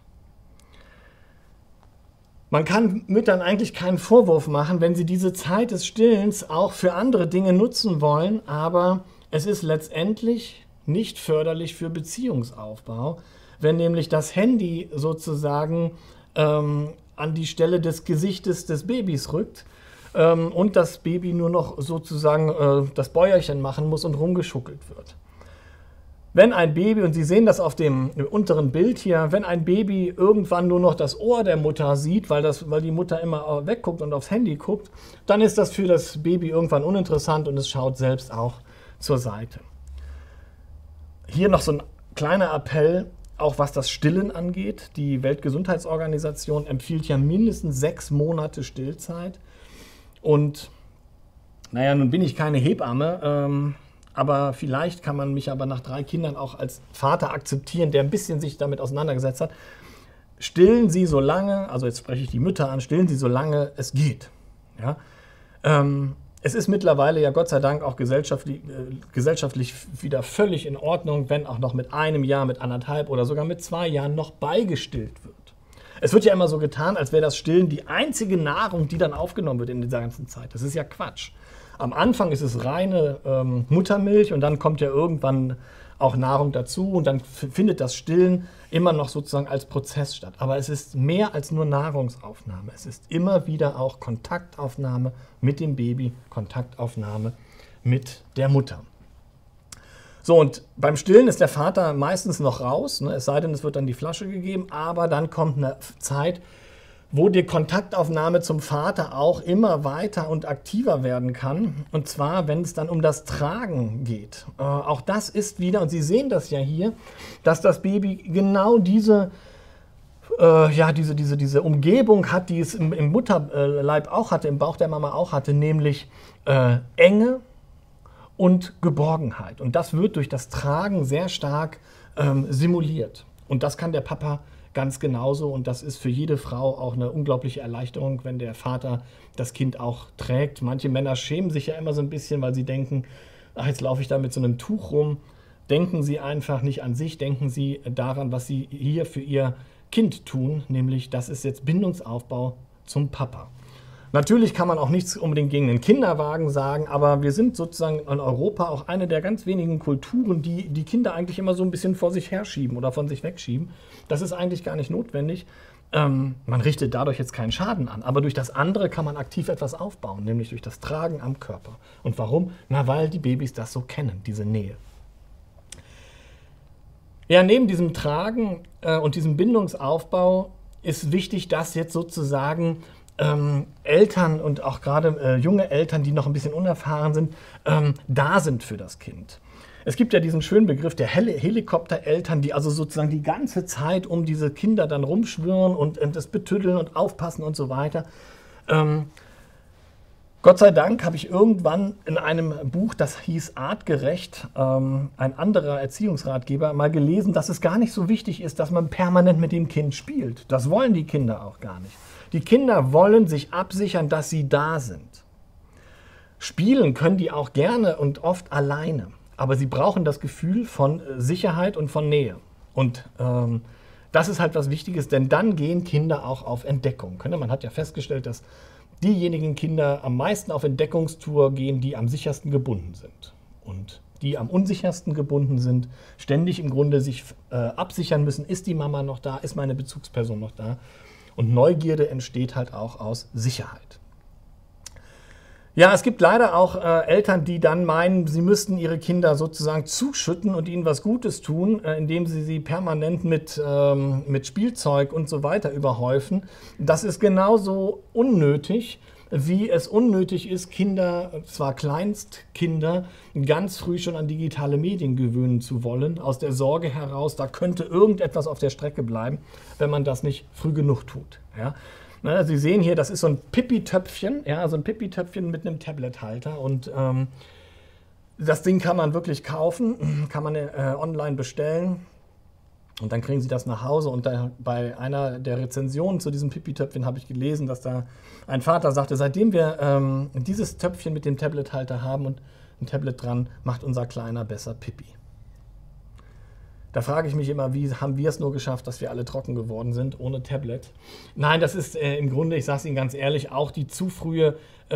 Man kann Müttern eigentlich keinen Vorwurf machen, wenn sie diese Zeit des Stillens auch für andere Dinge nutzen wollen, aber es ist letztendlich nicht förderlich für Beziehungsaufbau, wenn nämlich das Handy sozusagen an die Stelle des Gesichtes des Babys rückt und das Baby nur noch sozusagen das Bäuerchen machen muss und rumgeschuckelt wird. Wenn ein Baby, und Sie sehen das auf dem unteren Bild hier, wenn ein Baby irgendwann nur noch das Ohr der Mutter sieht, weil die Mutter immer wegguckt und aufs Handy guckt, dann ist das für das Baby irgendwann uninteressant und es schaut selbst auch zur Seite. Hier noch so ein kleiner Appell, auch was das Stillen angeht. Die Weltgesundheitsorganisation empfiehlt ja mindestens 6 Monate Stillzeit. Und naja, nun bin ich keine Hebamme, aber vielleicht kann man mich aber nach 3 Kindern auch als Vater akzeptieren, der ein bisschen sich damit auseinandergesetzt hat. Stillen Sie so lange, also jetzt spreche ich die Mütter an, stillen Sie so lange es geht. Ja? Es ist mittlerweile ja Gott sei Dank auch gesellschaftlich wieder völlig in Ordnung, wenn auch noch mit 1 Jahr, mit 1,5 oder sogar mit 2 Jahren noch beigestillt wird. Es wird ja immer so getan, als wäre das Stillen die einzige Nahrung, die dann aufgenommen wird in dieser ganzen Zeit. Das ist ja Quatsch. Am Anfang ist es reine Muttermilch und dann kommt ja irgendwann auch Nahrung dazu und dann findet das Stillen immer noch sozusagen als Prozess statt. Aber es ist mehr als nur Nahrungsaufnahme. Es ist immer wieder auch Kontaktaufnahme mit dem Baby, Kontaktaufnahme mit der Mutter. So, und beim Stillen ist der Vater meistens noch raus, ne? Es sei denn, es wird dann die Flasche gegeben, aber dann kommt eine Zeit, wo die Kontaktaufnahme zum Vater auch immer weiter und aktiver werden kann. Und zwar, wenn es dann um das Tragen geht. Auch das ist wieder, und Sie sehen das ja hier, dass das Baby genau diese Umgebung hat, die es im Mutterleib auch hatte, im Bauch der Mama auch hatte, nämlich Enge und Geborgenheit. Und das wird durch das Tragen sehr stark simuliert. Und das kann der Papa ganz genauso. Und das ist für jede Frau auch eine unglaubliche Erleichterung, wenn der Vater das Kind auch trägt. Manche Männer schämen sich ja immer so ein bisschen, weil sie denken, ach, jetzt laufe ich da mit so einem Tuch rum. Denken Sie einfach nicht an sich, denken Sie daran, was Sie hier für Ihr Kind tun, nämlich das ist jetzt Bindungsaufbau zum Papa. Natürlich kann man auch nichts unbedingt gegen den Kinderwagen sagen, aber wir sind sozusagen in Europa auch eine der ganz wenigen Kulturen, die die Kinder eigentlich immer so ein bisschen vor sich herschieben oder von sich wegschieben. Das ist eigentlich gar nicht notwendig. Man richtet dadurch jetzt keinen Schaden an, aber durch das andere kann man aktiv etwas aufbauen, nämlich durch das Tragen am Körper. Und warum? Na, weil die Babys das so kennen, diese Nähe. Ja, neben diesem Tragen und diesem Bindungsaufbau ist wichtig, dass jetzt sozusagen Eltern und auch gerade junge Eltern, die noch ein bisschen unerfahren sind, da sind für das Kind. Es gibt ja diesen schönen Begriff der Helikoptereltern, die also sozusagen die ganze Zeit um diese Kinder dann rumschwirren und das betüddeln und aufpassen und so weiter. Gott sei Dank habe ich irgendwann in einem Buch, das hieß Artgerecht, ein anderer Erziehungsratgeber, mal gelesen, dass es gar nicht so wichtig ist, dass man permanent mit dem Kind spielt. Das wollen die Kinder auch gar nicht. Die Kinder wollen sich absichern, dass sie da sind. Spielen können die auch gerne und oft alleine, aber sie brauchen das Gefühl von Sicherheit und von Nähe. Und das ist halt was Wichtiges, denn dann gehen Kinder auch auf Entdeckung. Man hat ja festgestellt, dass diejenigen Kinder am meisten auf Entdeckungstour gehen, die am sichersten gebunden sind. Und die am unsichersten gebunden sind, ständig im Grunde sich absichern müssen, ist die Mama noch da, ist meine Bezugsperson noch da. Und Neugierde entsteht halt auch aus Sicherheit. Ja, es gibt leider auch Eltern, die dann meinen, sie müssten ihre Kinder sozusagen zuschütten und ihnen was Gutes tun, indem sie permanent mit Spielzeug und so weiter überhäufen. Das ist genauso unnötig, wie es unnötig ist, Kinder, zwar Kleinstkinder, ganz früh schon an digitale Medien gewöhnen zu wollen, aus der Sorge heraus, da könnte irgendetwas auf der Strecke bleiben, wenn man das nicht früh genug tut. Ja? Na, Sie sehen hier, das ist so ein Pipi-Töpfchen, ja, so ein Pipi-Töpfchen mit einem Tablet-Halter und das Ding kann man wirklich kaufen, kann man online bestellen. Und dann kriegen Sie das nach Hause und bei einer der Rezensionen zu diesem Pipi-Töpfchen habe ich gelesen, dass da ein Vater sagte, seitdem wir dieses Töpfchen mit dem Tablet-Halter haben und ein Tablet dran, macht unser Kleiner besser Pipi. Da frage ich mich immer, wie haben wir es nur geschafft, dass wir alle trocken geworden sind ohne Tablet? Nein, das ist im Grunde, ich sage es Ihnen ganz ehrlich, auch die zu frühe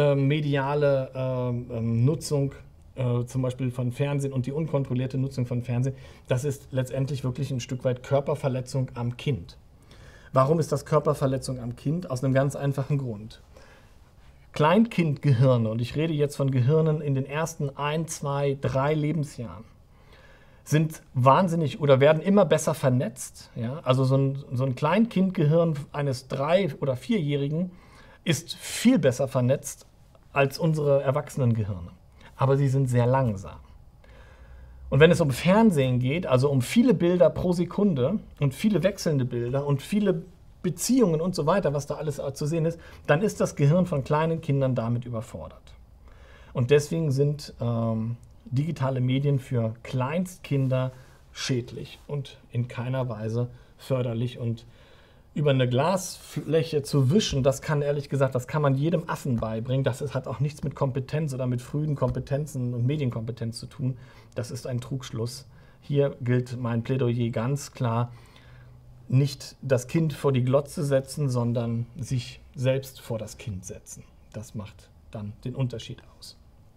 mediale Nutzung zum Beispiel von Fernsehen und die unkontrollierte Nutzung von Fernsehen, das ist letztendlich wirklich ein Stück weit Körperverletzung am Kind. Warum ist das Körperverletzung am Kind? Aus einem ganz einfachen Grund. Kleinkindgehirne, und ich rede jetzt von Gehirnen in den ersten 1, 2, 3 Lebensjahren, sind wahnsinnig oder werden immer besser vernetzt. Ja? Also so ein Kleinkindgehirn eines 3- oder 4-Jährigen ist viel besser vernetzt als unsere Erwachsenengehirne. Aber sie sind sehr langsam. Und wenn es um Fernsehen geht, also um viele Bilder pro Sekunde und viele wechselnde Bilder und viele Beziehungen und so weiter, was da alles zu sehen ist, dann ist das Gehirn von kleinen Kindern damit überfordert. Und deswegen sind digitale Medien für Kleinstkinder schädlich und in keiner Weise förderlich. Und über eine Glasfläche zu wischen, das kann ehrlich gesagt, das kann man jedem Affen beibringen. Das hat auch nichts mit Kompetenz oder mit frühen Kompetenzen und Medienkompetenz zu tun. Das ist ein Trugschluss. Hier gilt mein Plädoyer ganz klar, nicht das Kind vor die Glotze setzen, sondern sich selbst vor das Kind setzen. Das macht dann den Unterschied aus.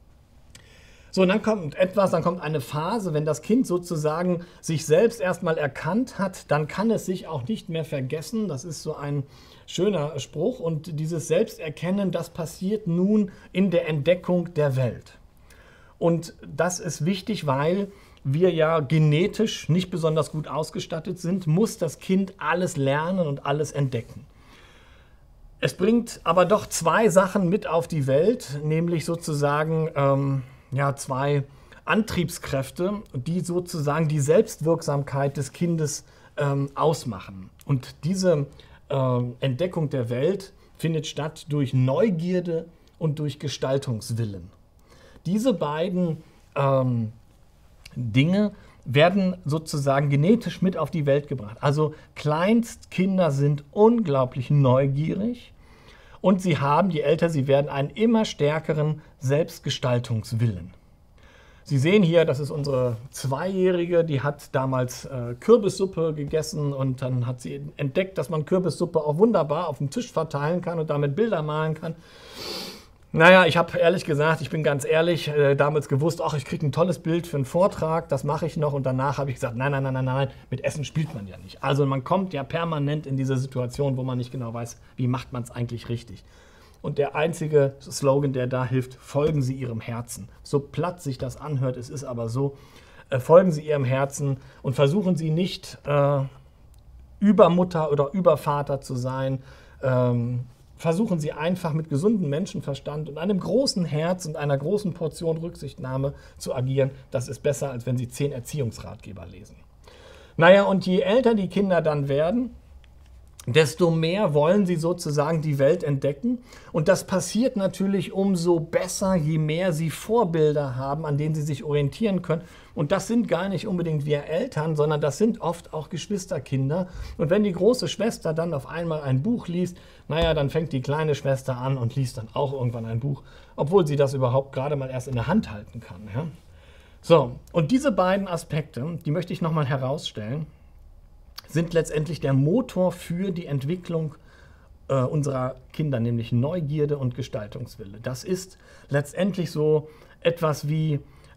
So, und dann kommt eine Phase, wenn das Kind sozusagen sich selbst erstmal erkannt hat, dann kann es sich auch nicht mehr vergessen. Das ist so ein schöner Spruch. Und dieses Selbsterkennen, das passiert nun in der Entdeckung der Welt. Und das ist wichtig, weil wir ja genetisch nicht besonders gut ausgestattet sind, muss das Kind alles lernen und alles entdecken. Es bringt aber doch 2 Sachen mit auf die Welt, nämlich sozusagen 2 Antriebskräfte, die sozusagen die Selbstwirksamkeit des Kindes ausmachen. Und diese Entdeckung der Welt findet statt durch Neugierde und durch Gestaltungswillen. Diese beiden Dinge werden sozusagen genetisch mit auf die Welt gebracht. Also Kleinstkinder sind unglaublich neugierig. Und sie haben, je älter sie werden, einen immer stärkeren Selbstgestaltungswillen. Sie sehen hier, das ist unsere 2-Jährige, die hat damals Kürbissuppe gegessen und dann hat sie entdeckt, dass man Kürbissuppe auch wunderbar auf dem Tisch verteilen kann und damit Bilder malen kann. Naja, ich habe ehrlich gesagt, ich bin ganz ehrlich, damals gewusst, ach, ich kriege ein tolles Bild für einen Vortrag, das mache ich noch. Und danach habe ich gesagt, nein, mit Essen spielt man ja nicht. Also man kommt ja permanent in diese Situation, wo man nicht genau weiß, wie macht man es eigentlich richtig. Und der einzige Slogan, der da hilft, folgen Sie Ihrem Herzen. So platt sich das anhört, es ist aber so, folgen Sie Ihrem Herzen und versuchen Sie nicht Übermutter oder Übervater zu sein. Versuchen Sie einfach mit gesundem Menschenverstand und einem großen Herz und einer großen Portion Rücksichtnahme zu agieren. Das ist besser, als wenn Sie 10 Erziehungsratgeber lesen. Naja, und je älter die Kinder dann werden, desto mehr wollen sie sozusagen die Welt entdecken. Und das passiert natürlich umso besser, je mehr sie Vorbilder haben, an denen sie sich orientieren können. Und das sind gar nicht unbedingt wir Eltern, sondern das sind oft auch Geschwisterkinder. Und wenn die große Schwester dann auf einmal ein Buch liest, naja, dann fängt die kleine Schwester an und liest dann auch irgendwann ein Buch, obwohl sie das überhaupt gerade mal erst in der Hand halten kann. Ja? So, und diese beiden Aspekte, die möchte ich nochmal herausstellen, sind letztendlich der Motor für die Entwicklung unserer Kinder, nämlich Neugierde und Gestaltungswille. Das ist letztendlich so etwas wie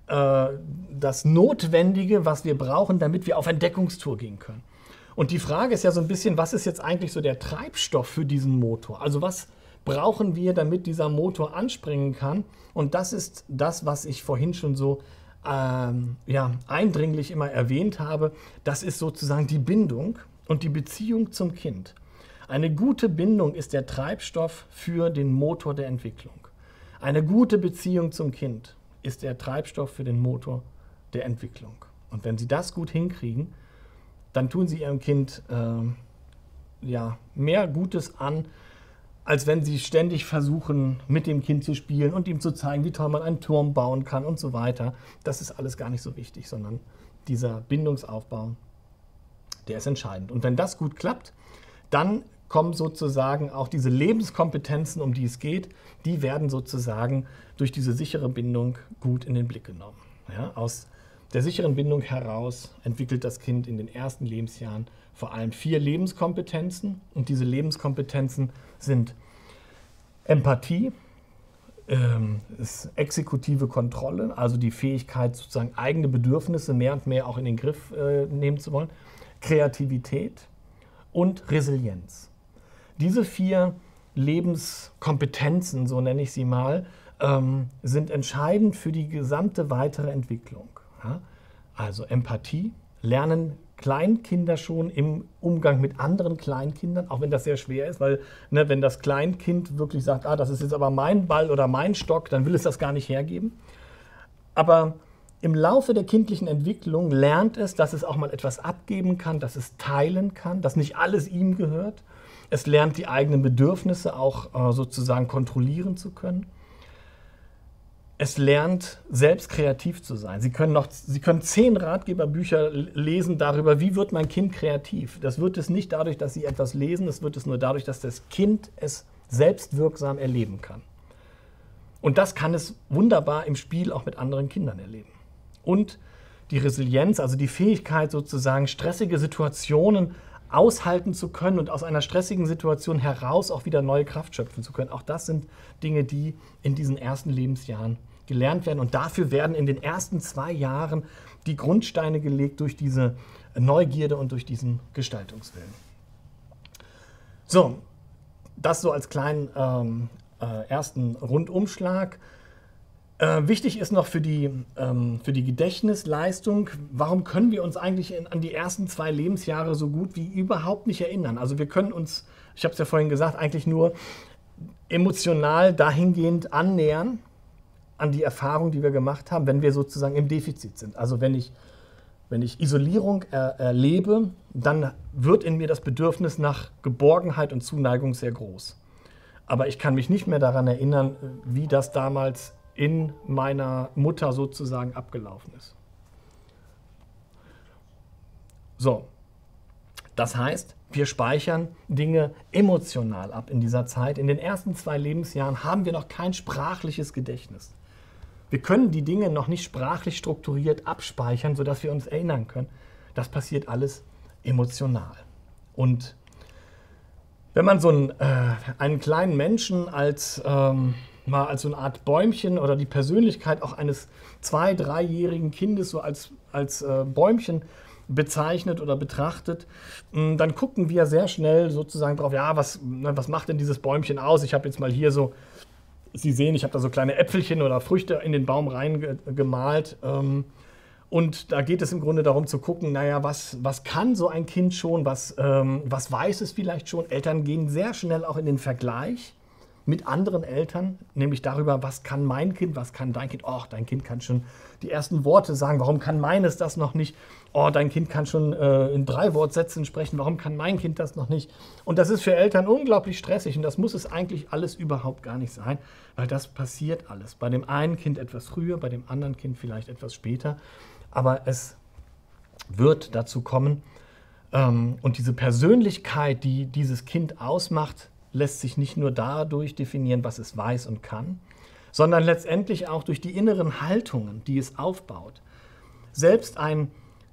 das Notwendige, was wir brauchen, damit wir auf Entdeckungstour gehen können. Und die Frage ist ja so ein bisschen, was ist jetzt eigentlich so der Treibstoff für diesen Motor? Also was brauchen wir, damit dieser Motor anspringen kann? Und das ist das, was ich vorhin schon so eindringlich immer erwähnt habe. Das ist sozusagen die Bindung und die Beziehung zum Kind. Eine gute Bindung ist der Treibstoff für den Motor der Entwicklung. Eine gute Beziehung zum Kind ist der Treibstoff für den Motor der Entwicklung. Und wenn Sie das gut hinkriegen, dann tun Sie Ihrem Kind mehr Gutes an, als wenn Sie ständig versuchen, mit dem Kind zu spielen und ihm zu zeigen, wie toll man einen Turm bauen kann und so weiter. Das ist alles gar nicht so wichtig, sondern dieser Bindungsaufbau, der ist entscheidend. Und wenn das gut klappt, dann kommen sozusagen auch diese Lebenskompetenzen, um die es geht, die werden sozusagen durch diese sichere Bindung gut in den Blick genommen. Ja, aus der sicheren Bindung heraus entwickelt das Kind in den ersten Lebensjahren vor allem 4 Lebenskompetenzen. Und diese Lebenskompetenzen sind Empathie, ist exekutive Kontrolle, also die Fähigkeit, sozusagen eigene Bedürfnisse mehr und mehr auch in den Griff nehmen zu wollen, Kreativität und Resilienz. Diese 4 Lebenskompetenzen, so nenne ich sie mal, sind entscheidend für die gesamte weitere Entwicklung. Ja? Also Empathie, lernen Kleinkinder schon im Umgang mit anderen Kleinkindern, auch wenn das sehr schwer ist, weil wenn das Kleinkind wirklich sagt, das ist jetzt aber mein Ball oder mein Stock, dann will es das gar nicht hergeben. Aber im Laufe der kindlichen Entwicklung lernt es, dass es auch mal etwas abgeben kann, dass es teilen kann, dass nicht alles ihm gehört. Es lernt die eigenen Bedürfnisse auch sozusagen kontrollieren zu können. Es lernt, selbst kreativ zu sein. Sie können 10 Ratgeberbücher lesen darüber, wie wird mein Kind kreativ. Das wird es nicht dadurch, dass Sie etwas lesen, das wird es nur dadurch, dass das Kind es selbstwirksam erleben kann. Und das kann es wunderbar im Spiel auch mit anderen Kindern erleben. Und die Resilienz, also die Fähigkeit sozusagen stressige Situationen aushalten zu können und aus einer stressigen Situation heraus auch wieder neue Kraft schöpfen zu können. Auch das sind Dinge, die in diesen ersten Lebensjahren gelernt werden. Und dafür werden in den ersten 2 Jahren die Grundsteine gelegt durch diese Neugierde und durch diesen Gestaltungswillen. So, das so als kleinen ersten Rundumschlag. Wichtig ist noch für die Gedächtnisleistung, warum können wir uns eigentlich an die ersten 2 Lebensjahre so gut wie überhaupt nicht erinnern? Also wir können uns, ich habe es ja vorhin gesagt, eigentlich nur emotional dahingehend annähern an die Erfahrung, die wir gemacht haben, wenn wir sozusagen im Defizit sind. Also wenn ich Isolierung erlebe, dann wird in mir das Bedürfnis nach Geborgenheit und Zuneigung sehr groß. Aber ich kann mich nicht mehr daran erinnern, wie das damals in meiner Mutter sozusagen abgelaufen ist. So, das heißt, wir speichern Dinge emotional ab in dieser Zeit. In den ersten 2 Lebensjahren haben wir noch kein sprachliches Gedächtnis. Wir können die Dinge noch nicht sprachlich strukturiert abspeichern, sodass wir uns erinnern können. Das passiert alles emotional. Und wenn man so einen kleinen Menschen als mal als so eine Art Bäumchen oder die Persönlichkeit auch eines 2-, 3-jährigen Kindes so als Bäumchen bezeichnet oder betrachtet, dann gucken wir sehr schnell sozusagen drauf, ja, was macht denn dieses Bäumchen aus? Ich habe jetzt mal hier so, Sie sehen, ich habe da so kleine Äpfelchen oder Früchte in den Baum reingemalt. Und da geht es im Grunde darum zu gucken, naja, was kann so ein Kind schon, was weiß es vielleicht schon? Eltern gehen sehr schnell auch in den Vergleich mit anderen Eltern, nämlich darüber, was kann mein Kind, was kann dein Kind. Oh, dein Kind kann schon die ersten Worte sagen, warum kann meines das noch nicht? Oh, dein Kind kann schon in 3 Wortsätzen sprechen, warum kann mein Kind das noch nicht? Und das ist für Eltern unglaublich stressig und das muss es eigentlich alles überhaupt gar nicht sein, weil das passiert alles. Bei dem einen Kind etwas früher, bei dem anderen Kind vielleicht etwas später, aber es wird dazu kommen. Und diese Persönlichkeit, die dieses Kind ausmacht, lässt sich nicht nur dadurch definieren, was es weiß und kann, sondern letztendlich auch durch die inneren Haltungen, die es aufbaut. Selbst ein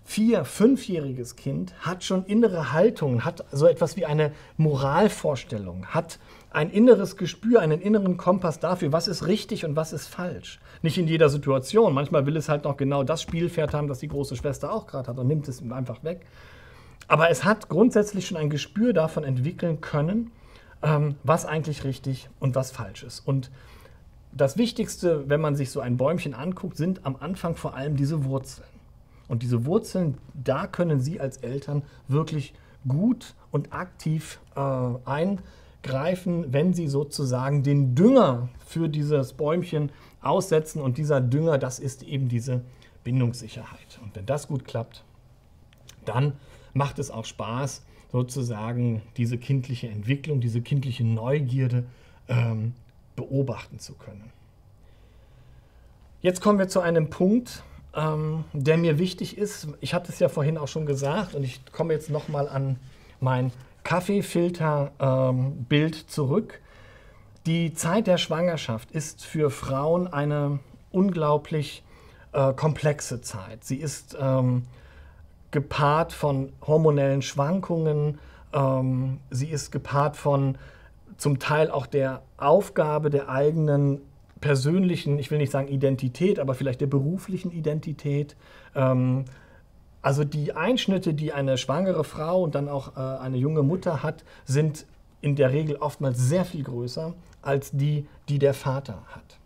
4-, 5-jähriges Kind hat schon innere Haltungen, hat so etwas wie eine Moralvorstellung, hat ein inneres Gespür, einen inneren Kompass dafür, was ist richtig und was ist falsch. Nicht in jeder Situation. Manchmal will es halt noch genau das Spielpferd haben, das die große Schwester auch gerade hat und nimmt es ihm einfach weg. Aber es hat grundsätzlich schon ein Gespür davon entwickeln können, was eigentlich richtig und was falsch ist. Und das Wichtigste, wenn man sich so ein Bäumchen anguckt, sind am Anfang vor allem diese Wurzeln. Und diese Wurzeln, da können Sie als Eltern wirklich gut und aktiv eingreifen, wenn Sie sozusagen den Dünger für dieses Bäumchen aussetzen. Und dieser Dünger, das ist eben diese Bindungssicherheit. Und wenn das gut klappt, dann macht es auch Spaß, sozusagen diese kindliche Entwicklung, diese kindliche Neugierde beobachten zu können. Jetzt kommen wir zu einem Punkt, der mir wichtig ist. Ich hatte es ja vorhin auch schon gesagt und ich komme jetzt nochmal an mein Kaffeefilter-Bild zurück. Die Zeit der Schwangerschaft ist für Frauen eine unglaublich komplexe Zeit. Sie ist gepaart von hormonellen Schwankungen, sie ist gepaart von zum Teil auch der Aufgabe der eigenen persönlichen, ich will nicht sagen Identität, aber vielleicht der beruflichen Identität. Also die Einschnitte, die eine schwangere Frau und dann auch eine junge Mutter hat, sind in der Regel oftmals sehr viel größer als die, die der Vater hat.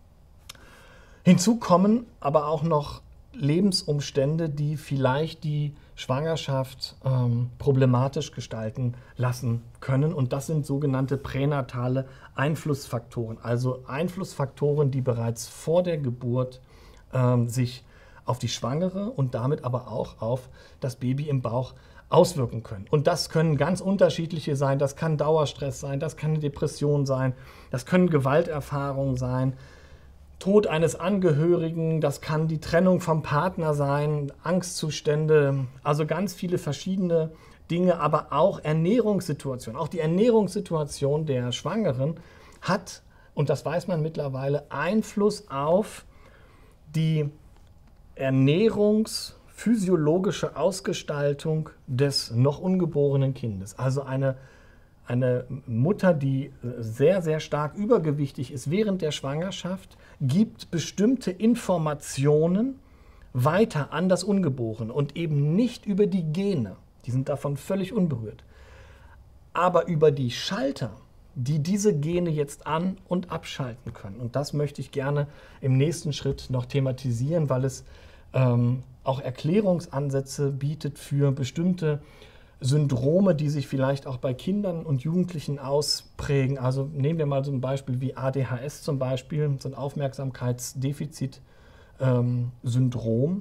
Hinzu kommen aber auch noch Lebensumstände, die vielleicht die Schwangerschaft problematisch gestalten lassen können. Und das sind sogenannte pränatale Einflussfaktoren. Also Einflussfaktoren, die bereits vor der Geburt sich auf die Schwangere und damit aber auch auf das Baby im Bauch auswirken können. Und das können ganz unterschiedliche sein. Das kann Dauerstress sein, das kann eine Depression sein, das können Gewalterfahrungen sein, Tod eines Angehörigen, das kann die Trennung vom Partner sein, Angstzustände, also ganz viele verschiedene Dinge, aber auch Ernährungssituationen. Auch die Ernährungssituation der Schwangeren hat, und das weiß man mittlerweile, Einfluss auf die ernährungsphysiologische Ausgestaltung des noch ungeborenen Kindes. Also eine Mutter, die sehr, sehr stark übergewichtig ist während der Schwangerschaft, gibt bestimmte Informationen weiter an das Ungeborene und eben nicht über die Gene, die sind davon völlig unberührt, aber über die Schalter, die diese Gene jetzt an- und abschalten können. Und das möchte ich gerne im nächsten Schritt noch thematisieren, weil es auch Erklärungsansätze bietet für bestimmte Syndrome, die sich vielleicht auch bei Kindern und Jugendlichen ausprägen. Also nehmen wir mal so ein Beispiel wie ADHS zum Beispiel, so ein Aufmerksamkeitsdefizit-Syndrom,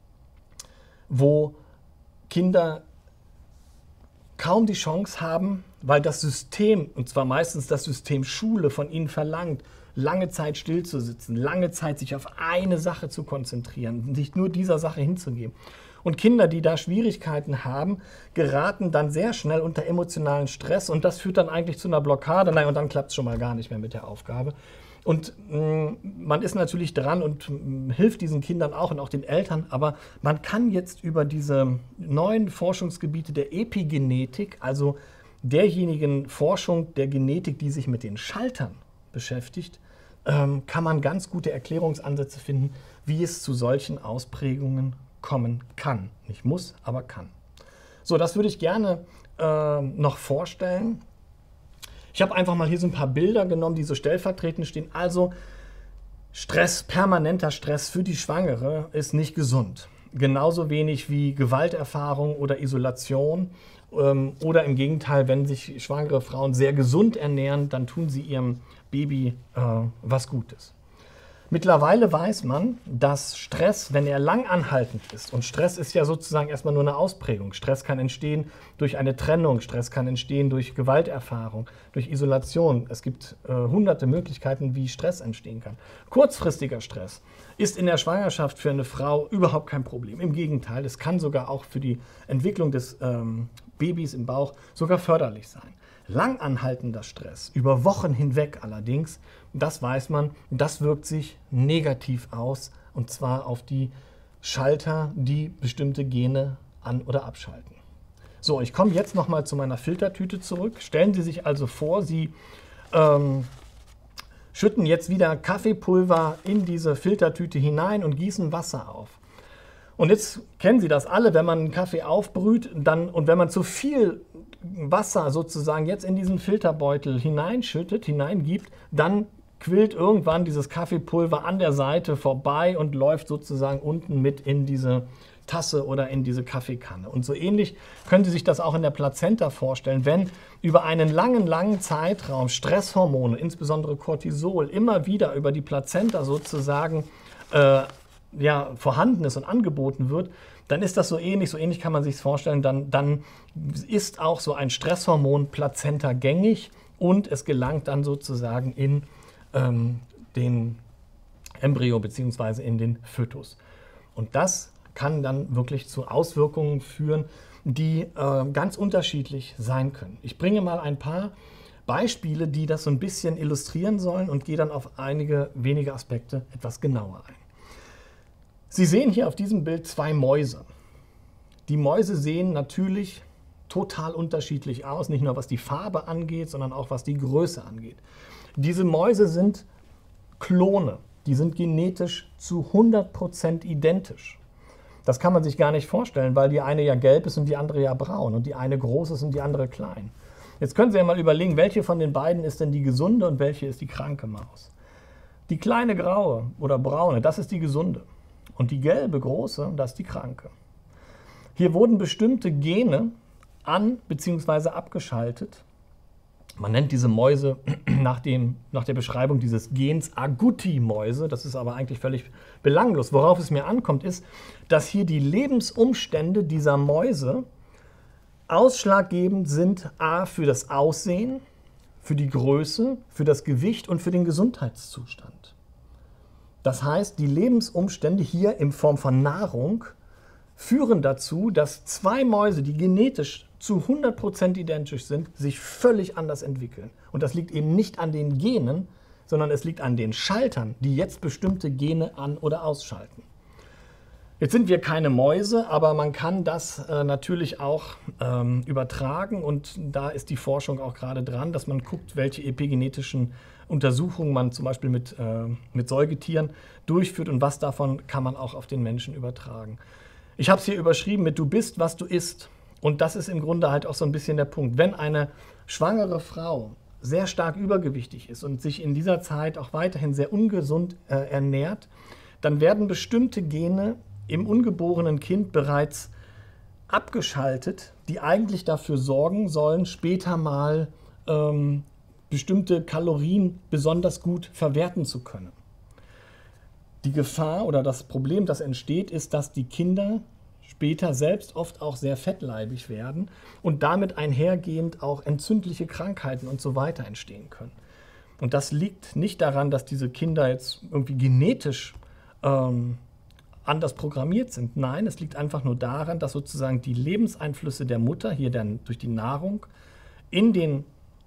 wo Kinder kaum die Chance haben, weil das System, und zwar meistens das System Schule, von ihnen verlangt, lange Zeit stillzusitzen, lange Zeit sich auf eine Sache zu konzentrieren, sich nur dieser Sache hinzugeben. Und Kinder, die da Schwierigkeiten haben, geraten dann sehr schnell unter emotionalen Stress und das führt dann eigentlich zu einer Blockade. Nein, und dann klappt es schon mal gar nicht mehr mit der Aufgabe. Und man ist natürlich dran und hilft diesen Kindern auch und auch den Eltern, aber man kann jetzt über diese neuen Forschungsgebiete der Epigenetik, also derjenigen Forschung der Genetik, die sich mit den Schaltern beschäftigt, kann man ganz gute Erklärungsansätze finden, wie es zu solchen Ausprägungen kommen kann. Nicht muss, aber kann. So, das würde ich gerne noch vorstellen. Ich habe einfach mal hier so ein paar Bilder genommen, die so stellvertretend stehen. Also Stress, permanenter Stress für die Schwangere ist nicht gesund. Genauso wenig wie Gewalterfahrung oder Isolation. Oder im Gegenteil, wenn sich schwangere Frauen sehr gesund ernähren, dann tun sie ihrem Baby was Gutes. Mittlerweile weiß man, dass Stress, wenn er langanhaltend ist, und Stress ist ja sozusagen erstmal nur eine Ausprägung. Stress kann entstehen durch eine Trennung, Stress kann entstehen durch Gewalterfahrung, durch Isolation. Es gibt hunderte Möglichkeiten, wie Stress entstehen kann. Kurzfristiger Stress ist in der Schwangerschaft für eine Frau überhaupt kein Problem. Im Gegenteil, es kann sogar auch für die Entwicklung des Babys im Bauch sogar förderlich sein. Langanhaltender Stress, über Wochen hinweg allerdings, das weiß man, das wirkt sich negativ aus, und zwar auf die Schalter, die bestimmte Gene an- oder abschalten. So, ich komme jetzt nochmal zu meiner Filtertüte zurück. Stellen Sie sich also vor, Sie schütten jetzt wieder Kaffeepulver in diese Filtertüte hinein und gießen Wasser auf. Und jetzt kennen Sie das alle, wenn man einen Kaffee aufbrüht und wenn man zu viel Wasser sozusagen jetzt in diesen Filterbeutel hineingibt, dann quillt irgendwann dieses Kaffeepulver an der Seite vorbei und läuft sozusagen unten mit in diese Tasse oder in diese Kaffeekanne. Und so ähnlich können Sie sich das auch in der Plazenta vorstellen, wenn über einen langen Zeitraum Stresshormone, insbesondere Cortisol, immer wieder über die Plazenta sozusagen vorhanden ist und angeboten wird, dann ist das so ähnlich kann man sich es vorstellen, dann ist auch so ein Stresshormon plazentagängig und es gelangt dann sozusagen in den Embryo bzw. in den Fötus. Und das kann dann wirklich zu Auswirkungen führen, die ganz unterschiedlich sein können. Ich bringe mal ein paar Beispiele, die das so ein bisschen illustrieren sollen und gehe dann auf einige wenige Aspekte etwas genauer ein. Sie sehen hier auf diesem Bild zwei Mäuse. Die Mäuse sehen natürlich total unterschiedlich aus, nicht nur was die Farbe angeht, sondern auch was die Größe angeht. Diese Mäuse sind Klone, die sind genetisch zu 100% identisch. Das kann man sich gar nicht vorstellen, weil die eine ja gelb ist und die andere ja braun und die eine groß ist und die andere klein. Jetzt können Sie ja mal überlegen, welche von den beiden ist denn die gesunde und welche ist die kranke Maus. Die kleine graue oder braune, das ist die gesunde. Und die gelbe große, das ist die kranke. Hier wurden bestimmte Gene an- bzw. abgeschaltet. Man nennt diese Mäuse nach der Beschreibung dieses Gens Agouti-Mäuse. Das ist aber eigentlich völlig belanglos. Worauf es mir ankommt, ist, dass hier die Lebensumstände dieser Mäuse ausschlaggebend sind, a, für das Aussehen, für die Größe, für das Gewicht und für den Gesundheitszustand. Das heißt, die Lebensumstände hier in Form von Nahrung führen dazu, dass zwei Mäuse, die genetisch zu 100% identisch sind, sich völlig anders entwickeln. Und das liegt eben nicht an den Genen, sondern es liegt an den Schaltern, die jetzt bestimmte Gene an- oder ausschalten. Jetzt sind wir keine Mäuse, aber man kann das natürlich auch übertragen und da ist die Forschung auch gerade dran, dass man guckt, welche epigenetischen Untersuchungen man zum Beispiel mit Säugetieren durchführt und was davon kann man auch auf den Menschen übertragen. Ich habe es hier überschrieben mit "Du bist, was du isst". Und das ist im Grunde halt auch so ein bisschen der Punkt. Wenn eine schwangere Frau sehr stark übergewichtig ist und sich in dieser Zeit auch weiterhin sehr ungesund ernährt, dann werden bestimmte Gene im ungeborenen Kind bereits abgeschaltet, die eigentlich dafür sorgen sollen, später mal bestimmte Kalorien besonders gut verwerten zu können. Die Gefahr oder das Problem, das entsteht, ist, dass die Kinder später selbst oft auch sehr fettleibig werden und damit einhergehend auch entzündliche Krankheiten und so weiter entstehen können. Und das liegt nicht daran, dass diese Kinder jetzt irgendwie genetisch anders programmiert sind. Nein, es liegt einfach nur daran, dass sozusagen die Lebenseinflüsse der Mutter, hier dann durch die Nahrung, in den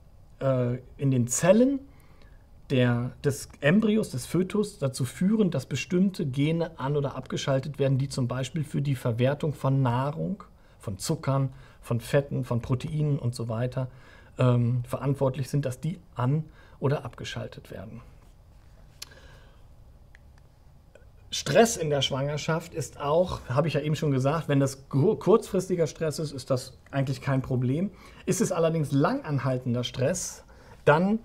Zellen des Embryos, des Fötus dazu führen, dass bestimmte Gene an- oder abgeschaltet werden, die zum Beispiel für die Verwertung von Nahrung, von Zuckern, von Fetten, von Proteinen und so weiter verantwortlich sind, dass die an- oder abgeschaltet werden. Stress in der Schwangerschaft ist auch, habe ich ja eben schon gesagt, wenn das kurzfristiger Stress ist, ist das eigentlich kein Problem. Ist es allerdings langanhaltender Stress, dann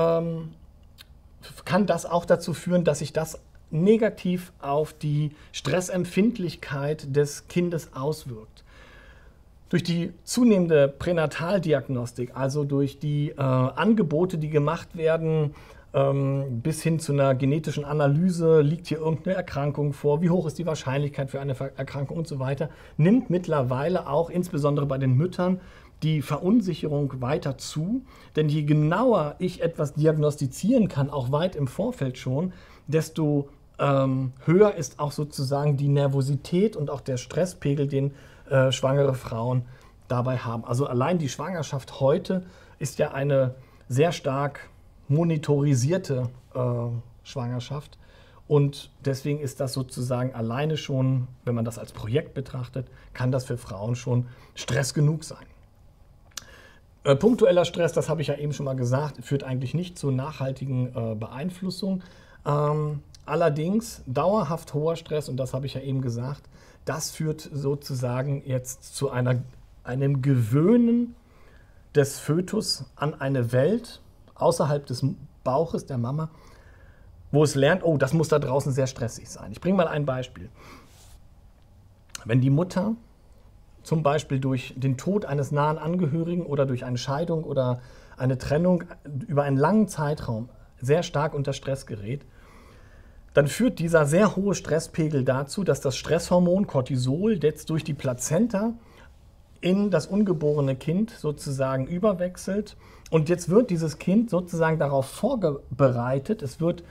kann das auch dazu führen, dass sich das negativ auf die Stressempfindlichkeit des Kindes auswirkt. Durch die zunehmende Pränataldiagnostik, also durch die Angebote, die gemacht werden, bis hin zu einer genetischen Analyse, liegt hier irgendeine Erkrankung vor, wie hoch ist die Wahrscheinlichkeit für eine Erkrankung und so weiter, nimmt mittlerweile auch insbesondere bei den Müttern die Verunsicherung weiter zu. Denn je genauer ich etwas diagnostizieren kann, auch weit im Vorfeld schon, desto höher ist auch sozusagen die Nervosität und auch der Stresspegel, den schwangere Frauen dabei haben. Also allein die Schwangerschaft heute ist ja eine sehr stark monitorisierte Schwangerschaft Und deswegen ist das sozusagen alleine schon, wenn man das als Projekt betrachtet, kann das für Frauen schon Stress genug sein. Punktueller Stress, das habe ich ja eben schon mal gesagt, führt eigentlich nicht zu nachhaltigen Beeinflussung. Allerdings dauerhaft hoher Stress, und das habe ich ja eben gesagt, das führt sozusagen jetzt zu einem Gewöhnen des Fötus an eine Welt außerhalb des Bauches der Mama, wo es lernt, oh, das muss da draußen sehr stressig sein. Ich bringe mal ein Beispiel. Wenn die Mutter zum Beispiel durch den Tod eines nahen Angehörigen oder durch eine Scheidung oder eine Trennung über einen langen Zeitraum sehr stark unter Stress gerät, dann führt dieser sehr hohe Stresspegel dazu, dass das Stresshormon Cortisol jetzt durch die Plazenta in das ungeborene Kind sozusagen überwechselt. Und jetzt wird dieses Kind sozusagen darauf vorbereitet, es wird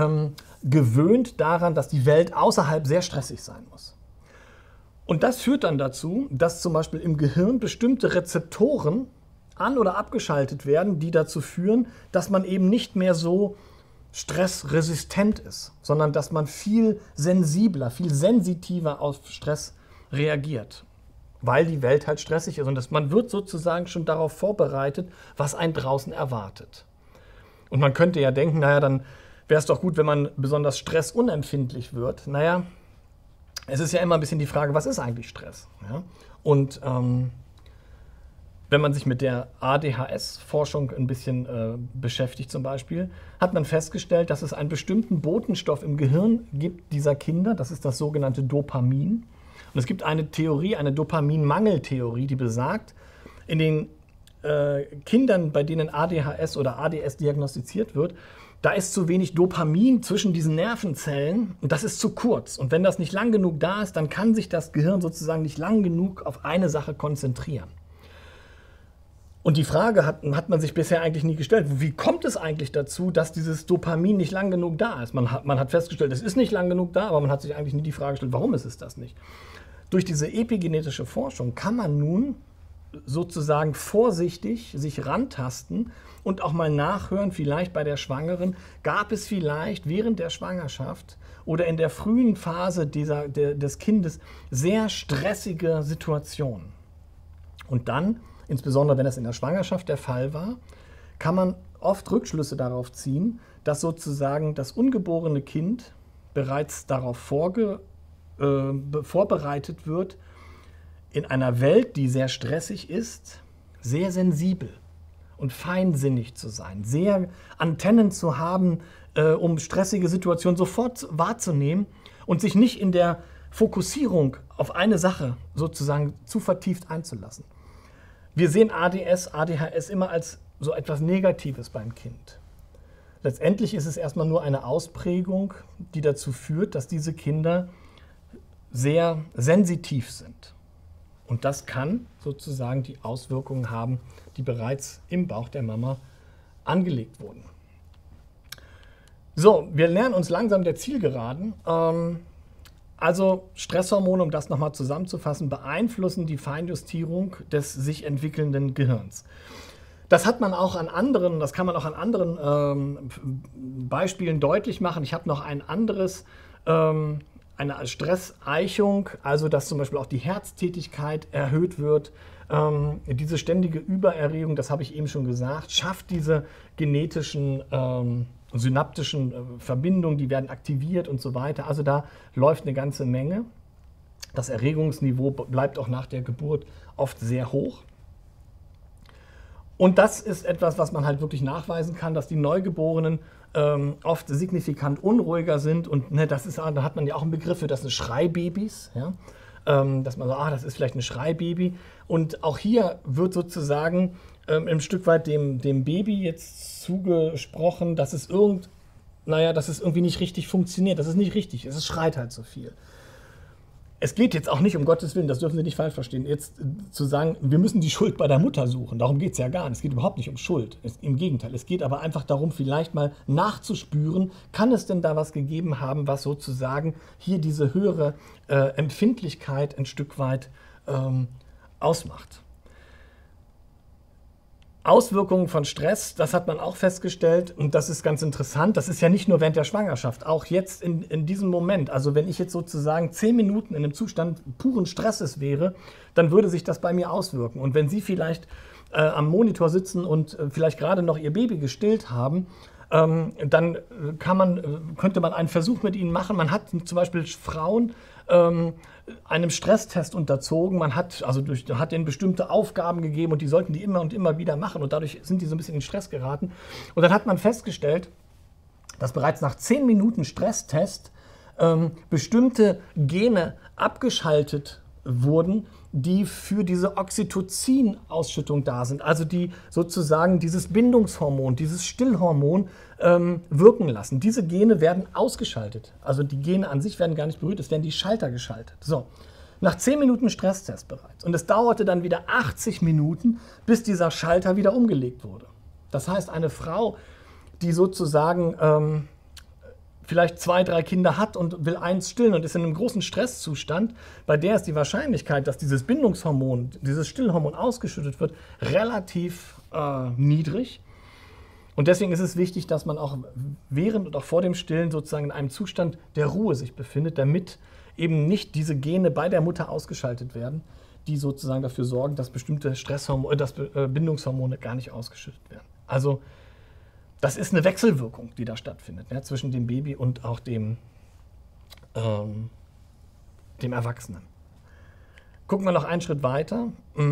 gewöhnt daran, dass die Welt außerhalb sehr stressig sein muss. Und das führt dann dazu, dass zum Beispiel im Gehirn bestimmte Rezeptoren an- oder abgeschaltet werden, die dazu führen, dass man eben nicht mehr so stressresistent ist, sondern dass man viel sensibler, viel sensitiver auf Stress reagiert, weil die Welt halt stressig ist und man wird sozusagen schon darauf vorbereitet, was einen draußen erwartet. Und man könnte ja denken, naja, dann wäre es doch gut, wenn man besonders stressunempfindlich wird. Naja, es ist ja immer ein bisschen die Frage, was ist eigentlich Stress? Ja? Und wenn man sich mit der ADHS-Forschung ein bisschen beschäftigt zum Beispiel, hat man festgestellt, dass es einen bestimmten Botenstoff im Gehirn gibt dieser Kinder, das ist das sogenannte Dopamin. Und es gibt eine Theorie, eine Dopaminmangeltheorie, die besagt, in den Kindern, bei denen ADHS oder ADS diagnostiziert wird, da ist zu wenig Dopamin zwischen diesen Nervenzellen und das ist zu kurz. Und wenn das nicht lang genug da ist, dann kann sich das Gehirn sozusagen nicht lang genug auf eine Sache konzentrieren. Und die Frage hat man sich bisher eigentlich nie gestellt. Wie kommt es eigentlich dazu, dass dieses Dopamin nicht lang genug da ist? Man hat festgestellt, es ist nicht lang genug da, aber man hat sich eigentlich nie die Frage gestellt, warum ist es das nicht? Durch diese epigenetische Forschung kann man nun sozusagen vorsichtig sich rantasten und auch mal nachhören, vielleicht bei der Schwangeren, gab es vielleicht während der Schwangerschaft oder in der frühen Phase des Kindes sehr stressige Situationen. Und dann, insbesondere wenn das in der Schwangerschaft der Fall war, kann man oft Rückschlüsse darauf ziehen, dass sozusagen das ungeborene Kind bereits darauf vorbereitet wird, in einer Welt, die sehr stressig ist, sehr sensibel und feinsinnig zu sein, sehr Antennen zu haben, um stressige Situationen sofort wahrzunehmen und sich nicht in der Fokussierung auf eine Sache sozusagen zu vertieft einzulassen. Wir sehen ADS, ADHS immer als so etwas Negatives beim Kind. Letztendlich ist es erstmal nur eine Ausprägung, die dazu führt, dass diese Kinder sehr sensitiv sind. Und das kann sozusagen die Auswirkungen haben, die bereits im Bauch der Mama angelegt wurden. So, wir nähern uns langsam der Zielgeraden. Also Stresshormone, um das nochmal zusammenzufassen, beeinflussen die Feinjustierung des sich entwickelnden Gehirns. Das hat man auch an anderen, das kann man auch an anderen Beispielen deutlich machen. Ich habe noch ein anderes, eine Stresseichung, also dass zum Beispiel auch die Herztätigkeit erhöht wird. Diese ständige Übererregung, das habe ich eben schon gesagt, schafft diese genetischen synaptischen Verbindungen, die werden aktiviert und so weiter. Also da läuft eine ganze Menge. Das Erregungsniveau bleibt auch nach der Geburt oft sehr hoch. Und das ist etwas, was man halt wirklich nachweisen kann, dass die Neugeborenen oft signifikant unruhiger sind. Und ne, da hat man ja auch einen Begriff für, das sind Schreibabys. Ja? Dass man sagt, das ist vielleicht ein Schreibaby. Und auch hier wird sozusagen ein Stück weit dem Baby jetzt zugesprochen, dass es irgendwie nicht richtig funktioniert. Das ist nicht richtig, es schreit halt so viel. Es geht jetzt auch nicht, um Gottes Willen, das dürfen Sie nicht falsch verstehen, jetzt zu sagen, wir müssen die Schuld bei der Mutter suchen. Darum geht es ja gar nicht. Es geht überhaupt nicht um Schuld. Im Gegenteil, es geht aber einfach darum, vielleicht mal nachzuspüren, kann es denn da was gegeben haben, was sozusagen hier diese höhere Empfindlichkeit ein Stück weit ausmacht. Auswirkungen von Stress, das hat man auch festgestellt und das ist ganz interessant. Das ist ja nicht nur während der Schwangerschaft, auch jetzt in diesem Moment. Also wenn ich jetzt sozusagen 10 Minuten in einem Zustand puren Stresses wäre, dann würde sich das bei mir auswirken. Und wenn Sie vielleicht am Monitor sitzen und vielleicht gerade noch Ihr Baby gestillt haben, dann könnte man einen Versuch mit ihnen machen. Man hat zum Beispiel Frauen einem Stresstest unterzogen. Man hat denen bestimmte Aufgaben gegeben und die sollten die immer und immer wieder machen und dadurch sind die so ein bisschen in Stress geraten. Und dann hat man festgestellt, dass bereits nach 10 Minuten Stresstest bestimmte Gene abgeschaltet wurden, die für diese Oxytocin-Ausschüttung da sind, also die sozusagen dieses Bindungshormon, dieses Stillhormon wirken lassen. Diese Gene werden ausgeschaltet. Also die Gene an sich werden gar nicht berührt, es werden die Schalter geschaltet. So, nach 10 Minuten Stresstest bereits. Und es dauerte dann wieder 80 Minuten, bis dieser Schalter wieder umgelegt wurde. Das heißt, eine Frau, die sozusagen vielleicht 2, 3 Kinder hat und will eins stillen und ist in einem großen Stresszustand, bei der ist die Wahrscheinlichkeit, dass dieses Bindungshormon, dieses Stillhormon ausgeschüttet wird, relativ niedrig. Und deswegen ist es wichtig, dass man auch während und auch vor dem Stillen sozusagen in einem Zustand der Ruhe sich befindet, damit eben nicht diese Gene bei der Mutter ausgeschaltet werden, die sozusagen dafür sorgen, dass bestimmte Bindungshormone gar nicht ausgeschüttet werden. Also das ist eine Wechselwirkung, die da stattfindet, ja, zwischen dem Baby und auch dem Erwachsenen. Gucken wir noch einen Schritt weiter.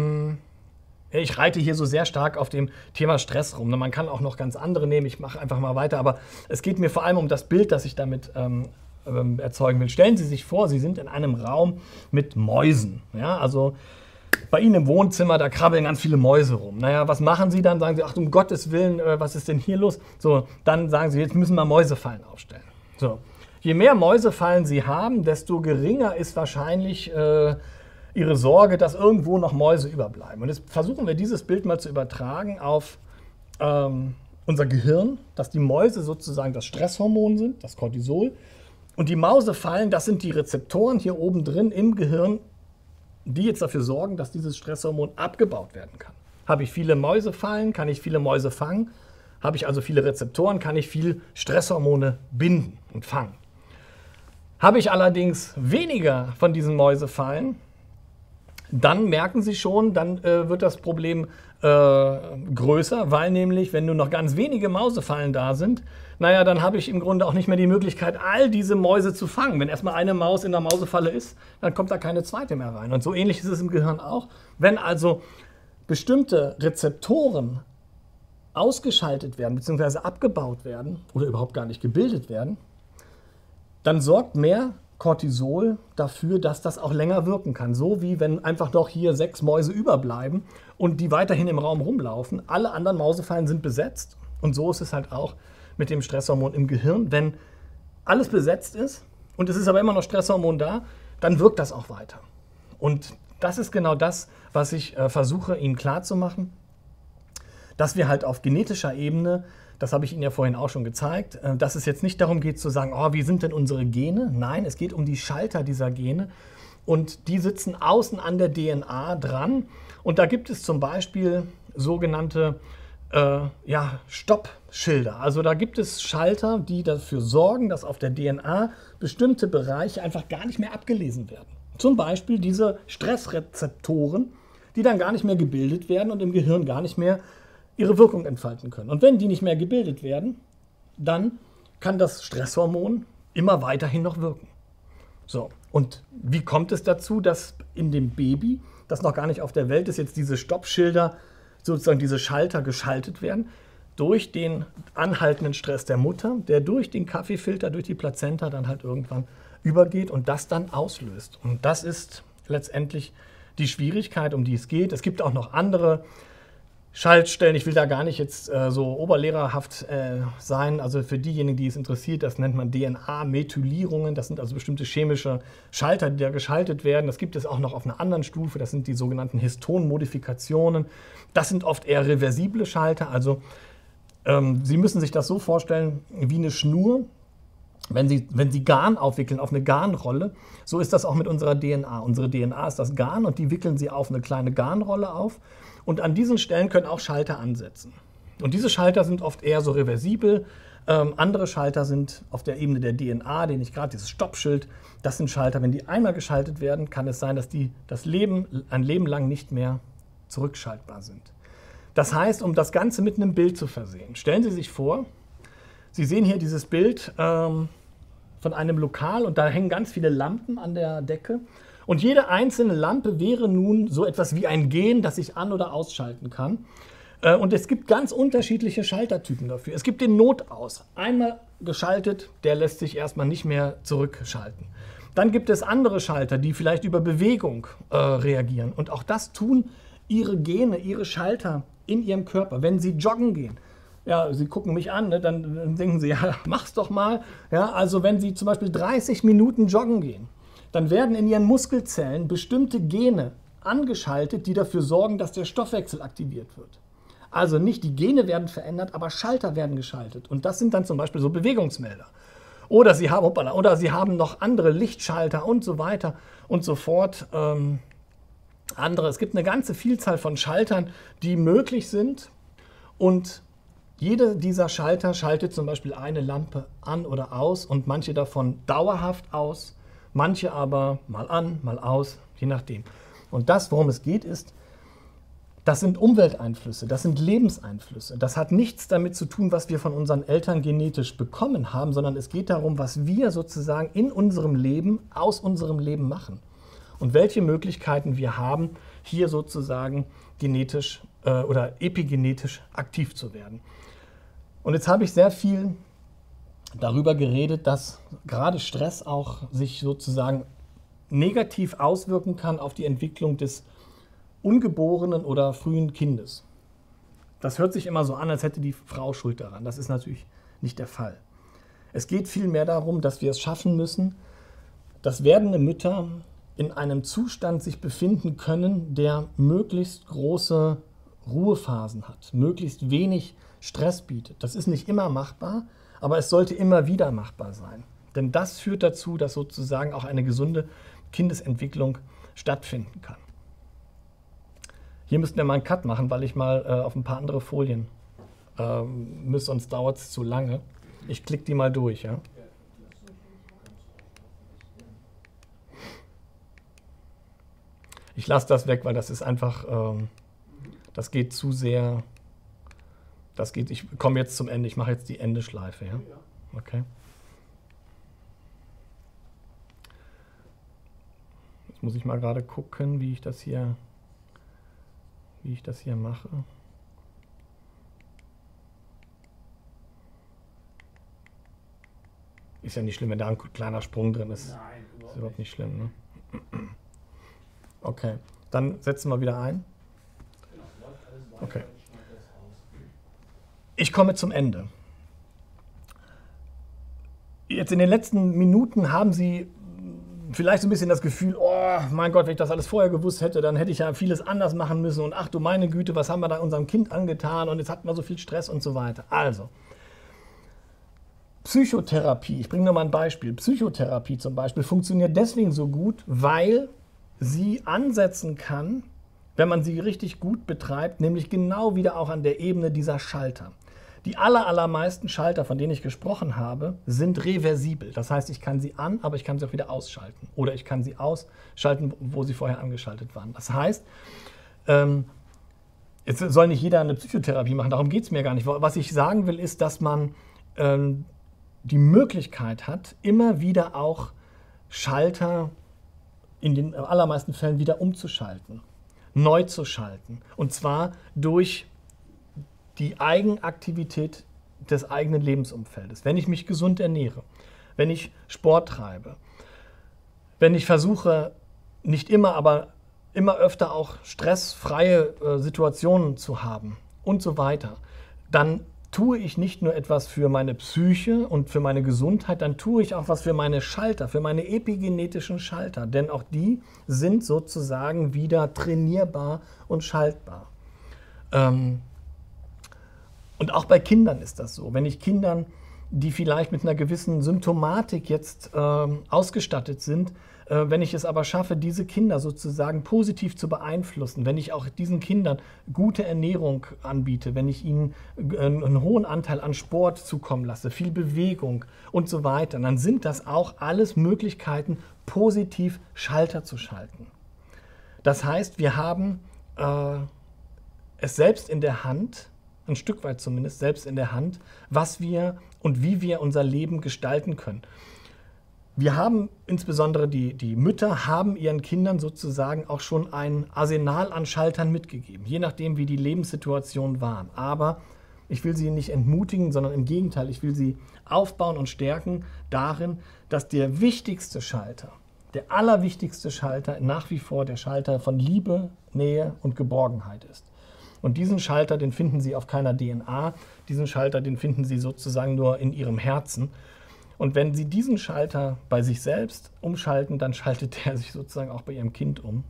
Ich reite hier so sehr stark auf dem Thema Stress rum. Man kann auch noch ganz andere nehmen, ich mache einfach mal weiter, aber es geht mir vor allem um das Bild, das ich damit erzeugen will. Stellen Sie sich vor, Sie sind in einem Raum mit Mäusen. Ja, also bei Ihnen im Wohnzimmer, da krabbeln ganz viele Mäuse rum. Naja, was machen Sie dann? Sagen Sie, ach, um Gottes Willen, was ist denn hier los? So, dann sagen Sie, jetzt müssen wir Mäusefallen aufstellen. So, je mehr Mäusefallen Sie haben, desto geringer ist wahrscheinlich Ihre Sorge, dass irgendwo noch Mäuse überbleiben. Und jetzt versuchen wir dieses Bild mal zu übertragen auf unser Gehirn, dass die Mäuse sozusagen das Stresshormon sind, das Cortisol. Und die Mausefallen, das sind die Rezeptoren hier oben drin im Gehirn, die jetzt dafür sorgen, dass dieses Stresshormon abgebaut werden kann. Habe ich viele Mäusefallen, kann ich viele Mäuse fangen. Habe ich also viele Rezeptoren, kann ich viel Stresshormone binden und fangen. Habe ich allerdings weniger von diesen Mäusefallen, dann merken Sie schon, dann wird das Problem größer, weil nämlich, wenn nur noch ganz wenige Mausefallen da sind, naja, dann habe ich im Grunde auch nicht mehr die Möglichkeit, all diese Mäuse zu fangen. Wenn erstmal eine Maus in der Mausefalle ist, dann kommt da keine zweite mehr rein. Und so ähnlich ist es im Gehirn auch. Wenn also bestimmte Rezeptoren ausgeschaltet werden, beziehungsweise abgebaut werden oder überhaupt gar nicht gebildet werden, dann sorgt mehr Cortisol dafür, dass das auch länger wirken kann. So wie wenn einfach noch hier 6 Mäuse überbleiben und die weiterhin im Raum rumlaufen. Alle anderen Mausefallen sind besetzt. Und so ist es halt auch mit dem Stresshormon im Gehirn. Wenn alles besetzt ist und es ist aber immer noch Stresshormon da, dann wirkt das auch weiter. Und das ist genau das, was ich versuche, Ihnen klarzumachen, dass wir halt auf genetischer Ebene, das habe ich Ihnen ja vorhin auch schon gezeigt, dass es jetzt nicht darum geht zu sagen, oh, wie sind denn unsere Gene? Nein, es geht um die Schalter dieser Gene und die sitzen außen an der DNA dran. Und da gibt es zum Beispiel sogenannte Stoppschilder. Also da gibt es Schalter, die dafür sorgen, dass auf der DNA bestimmte Bereiche einfach gar nicht mehr abgelesen werden. Zum Beispiel diese Stressrezeptoren, die dann gar nicht mehr gebildet werden und im Gehirn gar nicht mehr ihre Wirkung entfalten können. Und wenn die nicht mehr gebildet werden, dann kann das Stresshormon immer weiterhin noch wirken. So, und wie kommt es dazu, dass in dem Baby, das noch gar nicht auf der Welt ist, jetzt diese Stoppschilder, sozusagen diese Schalter geschaltet werden? Durch den anhaltenden Stress der Mutter, der durch den Kaffeefilter, durch die Plazenta dann halt irgendwann übergeht und das dann auslöst. Und das ist letztendlich die Schwierigkeit, um die es geht. Es gibt auch noch andere Schaltstellen. Ich will da gar nicht jetzt so oberlehrerhaft sein. Also für diejenigen, die es interessiert, das nennt man DNA-Methylierungen. Das sind also bestimmte chemische Schalter, die da geschaltet werden. Das gibt es auch noch auf einer anderen Stufe. Das sind die sogenannten Histonmodifikationen. Das sind oft eher reversible Schalter. Also Sie müssen sich das so vorstellen wie eine Schnur. wenn Sie Garn aufwickeln auf eine Garnrolle, so ist das auch mit unserer DNA. Unsere DNA ist das Garn und die wickeln Sie auf eine kleine Garnrolle auf. Und an diesen Stellen können auch Schalter ansetzen. Und diese Schalter sind oft eher so reversibel. Andere Schalter sind auf der Ebene der DNA, den ich gerade, dieses Stoppschild, das sind Schalter, wenn die einmal geschaltet werden, kann es sein, dass die ein Leben lang nicht mehr zurückschaltbar sind. Das heißt, um das Ganze mit einem Bild zu versehen, stellen Sie sich vor, Sie sehen hier dieses Bild von einem Lokal und da hängen ganz viele Lampen an der Decke. Und jede einzelne Lampe wäre nun so etwas wie ein Gen, das ich an- oder ausschalten kann. Und es gibt ganz unterschiedliche Schaltertypen dafür. Es gibt den Notaus. Einmal geschaltet, der lässt sich erstmal nicht mehr zurückschalten. Dann gibt es andere Schalter, die vielleicht über Bewegung reagieren. Und auch das tun Ihre Gene, Ihre Schalter in Ihrem Körper. Wenn Sie joggen gehen, ja, Sie gucken mich an, ne, dann denken Sie, ja, mach's doch mal. Ja, also wenn Sie zum Beispiel 30 Minuten joggen gehen, dann werden in Ihren Muskelzellen bestimmte Gene angeschaltet, die dafür sorgen, dass der Stoffwechsel aktiviert wird. Also nicht die Gene werden verändert, aber Schalter werden geschaltet. Und das sind dann zum Beispiel so Bewegungsmelder. Oder Sie haben noch andere Lichtschalter und so weiter und so fort. Es gibt eine ganze Vielzahl von Schaltern, die möglich sind. Und jeder dieser Schalter schaltet zum Beispiel eine Lampe an oder aus und manche davon dauerhaft aus, manche aber mal an, mal aus, je nachdem. Und das, worum es geht, ist, das sind Umwelteinflüsse, das sind Lebenseinflüsse. Das hat nichts damit zu tun, was wir von unseren Eltern genetisch bekommen haben, sondern es geht darum, was wir sozusagen in unserem Leben, aus unserem Leben machen. Und welche Möglichkeiten wir haben, hier sozusagen genetisch oder epigenetisch aktiv zu werden. Und jetzt habe ich sehr viel darüber geredet, dass gerade Stress auch sich sozusagen negativ auswirken kann auf die Entwicklung des ungeborenen oder frühen Kindes. Das hört sich immer so an, als hätte die Frau Schuld daran. Das ist natürlich nicht der Fall. Es geht vielmehr darum, dass wir es schaffen müssen, dass werdende Mütter in einem Zustand sich befinden können, der möglichst große Ruhephasen hat, möglichst wenig Stress bietet. Das ist nicht immer machbar, aber es sollte immer wieder machbar sein. Denn das führt dazu, dass sozusagen auch eine gesunde Kindesentwicklung stattfinden kann. Hier müssten wir mal einen Cut machen, weil ich mal auf ein paar andere Folien muss, sonst dauert es zu lange. Ich klicke die mal durch. Ja? Ich lasse das weg, weil das ist einfach, das geht zu sehr. Ich komme jetzt zum Ende, ich mache jetzt die Endeschleife. Ja? Okay. Jetzt muss ich mal gerade gucken, wie ich das hier mache. Ist ja nicht schlimm, wenn da ein kleiner Sprung drin ist. Nein, ist überhaupt nicht schlimm. Ne? Okay, dann setzen wir wieder ein. Okay. Ich komme zum Ende. Jetzt in den letzten Minuten haben Sie vielleicht so ein bisschen das Gefühl, oh mein Gott, wenn ich das alles vorher gewusst hätte, dann hätte ich ja vieles anders machen müssen und ach du meine Güte, was haben wir da unserem Kind angetan und jetzt hatten wir so viel Stress und so weiter. Also, Psychotherapie, ich bringe nur mal ein Beispiel. Psychotherapie zum Beispiel funktioniert deswegen so gut, weil sie ansetzen kann, wenn man sie richtig gut betreibt, nämlich genau wieder auch an der Ebene dieser Schalter. Die allermeisten Schalter, von denen ich gesprochen habe, sind reversibel. Das heißt, ich kann sie an, aber ich kann sie auch wieder ausschalten. Oder ich kann sie ausschalten, wo sie vorher angeschaltet waren. Das heißt, jetzt soll nicht jeder eine Psychotherapie machen, darum geht es mir gar nicht. Was ich sagen will, ist, dass man die Möglichkeit hat, immer wieder auch Schalter in den allermeisten Fällen wieder umzuschalten, neu zu schalten. Und zwar durch die Eigenaktivität des eigenen Lebensumfeldes. Wenn ich mich gesund ernähre, wenn ich Sport treibe, wenn ich versuche, nicht immer, aber immer öfter auch stressfreie Situationen zu haben und so weiter, dann tue ich nicht nur etwas für meine Psyche und für meine Gesundheit, dann tue ich auch was für meine Schalter, für meine epigenetischen Schalter. Denn auch die sind sozusagen wieder trainierbar und schaltbar. Und auch bei Kindern ist das so. Wenn ich Kindern die vielleicht mit einer gewissen Symptomatik jetzt ausgestattet sind. Wenn ich es aber schaffe, diese Kinder sozusagen positiv zu beeinflussen, wenn ich auch diesen Kindern gute Ernährung anbiete, wenn ich ihnen einen hohen Anteil an Sport zukommen lasse, viel Bewegung und so weiter, dann sind das auch alles Möglichkeiten, positiv Schalter zu schalten. Das heißt, wir haben es selbst in der Hand, ein Stück weit zumindest selbst in der Hand, was wir und wie wir unser Leben gestalten können. Wir haben insbesondere die Mütter haben ihren Kindern sozusagen auch schon ein Arsenal an Schaltern mitgegeben, je nachdem, wie die Lebenssituationen waren. Aber ich will sie nicht entmutigen, sondern im Gegenteil, ich will sie aufbauen und stärken darin, dass der wichtigste Schalter, der allerwichtigste Schalter nach wie vor der Schalter von Liebe, Nähe und Geborgenheit ist. Und diesen Schalter, den finden Sie auf keiner DNA, diesen Schalter, den finden Sie sozusagen nur in Ihrem Herzen. Und wenn Sie diesen Schalter bei sich selbst umschalten, dann schaltet der sich sozusagen auch bei Ihrem Kind um.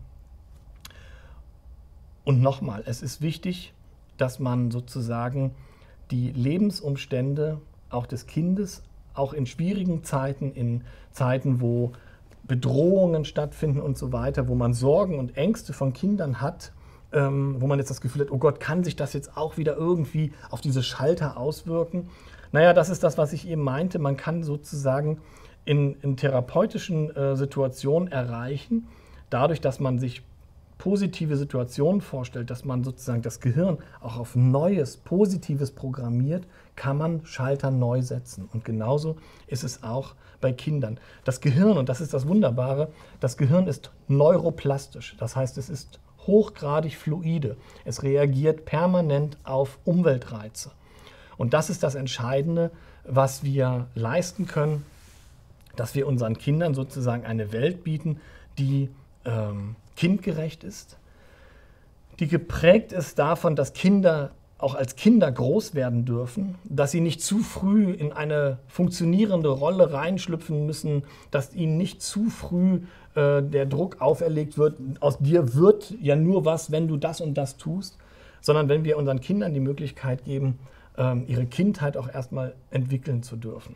Und nochmal, es ist wichtig, dass man sozusagen die Lebensumstände auch des Kindes, auch in schwierigen Zeiten, in Zeiten, wo Bedrohungen stattfinden und so weiter, wo man Sorgen und Ängste von Kindern hat, wo man jetzt das Gefühl hat, oh Gott, kann sich das jetzt auch wieder irgendwie auf diese Schalter auswirken? Naja, das ist das, was ich eben meinte. Man kann sozusagen in therapeutischen Situationen erreichen, dadurch, dass man sich positive Situationen vorstellt, dass man sozusagen das Gehirn auch auf Neues, Positives programmiert, kann man Schalter neu setzen. Und genauso ist es auch bei Kindern. Das Gehirn, und das ist das Wunderbare, das Gehirn ist neuroplastisch. Das heißt, es ist hochgradig fluide. Es reagiert permanent auf Umweltreize. Und das ist das Entscheidende, was wir leisten können, dass wir unseren Kindern sozusagen eine Welt bieten, die kindgerecht ist, die geprägt ist davon, dass Kinder auch als Kinder groß werden dürfen, dass sie nicht zu früh in eine funktionierende Rolle reinschlüpfen müssen, dass ihnen nicht zu früh der Druck auferlegt wird, aus dir wird ja nur was, wenn du das und das tust, sondern wenn wir unseren Kindern die Möglichkeit geben, ihre Kindheit auch erstmal entwickeln zu dürfen.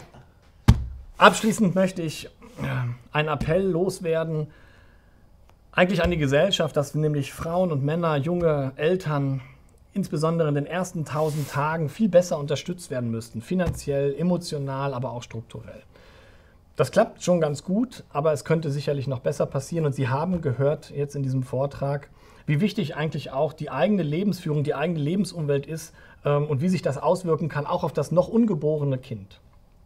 Abschließend möchte ich einen Appell loswerden, eigentlich an die Gesellschaft, dass nämlich Frauen und Männer, junge Eltern, insbesondere in den ersten 1000 Tagen viel besser unterstützt werden müssten, finanziell, emotional, aber auch strukturell. Das klappt schon ganz gut, aber es könnte sicherlich noch besser passieren. Und Sie haben gehört jetzt in diesem Vortrag, wie wichtig eigentlich auch die eigene Lebensführung, die eigene Lebensumwelt ist und wie sich das auswirken kann, auch auf das noch ungeborene Kind.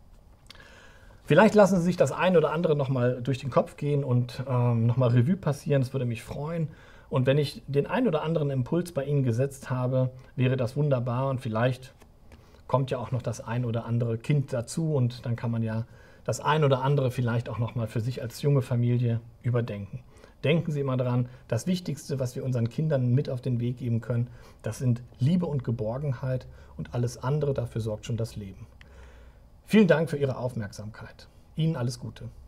Vielleicht lassen Sie sich das eine oder andere nochmal durch den Kopf gehen und nochmal Revue passieren. Das würde mich freuen. Und wenn ich den einen oder anderen Impuls bei Ihnen gesetzt habe, wäre das wunderbar. Und vielleicht kommt ja auch noch das ein oder andere Kind dazu. Und dann kann man ja das ein oder andere vielleicht auch nochmal für sich als junge Familie überdenken. Denken Sie immer daran, das Wichtigste, was wir unseren Kindern mit auf den Weg geben können, das sind Liebe und Geborgenheit. Und alles andere, dafür sorgt schon das Leben. Vielen Dank für Ihre Aufmerksamkeit. Ihnen alles Gute.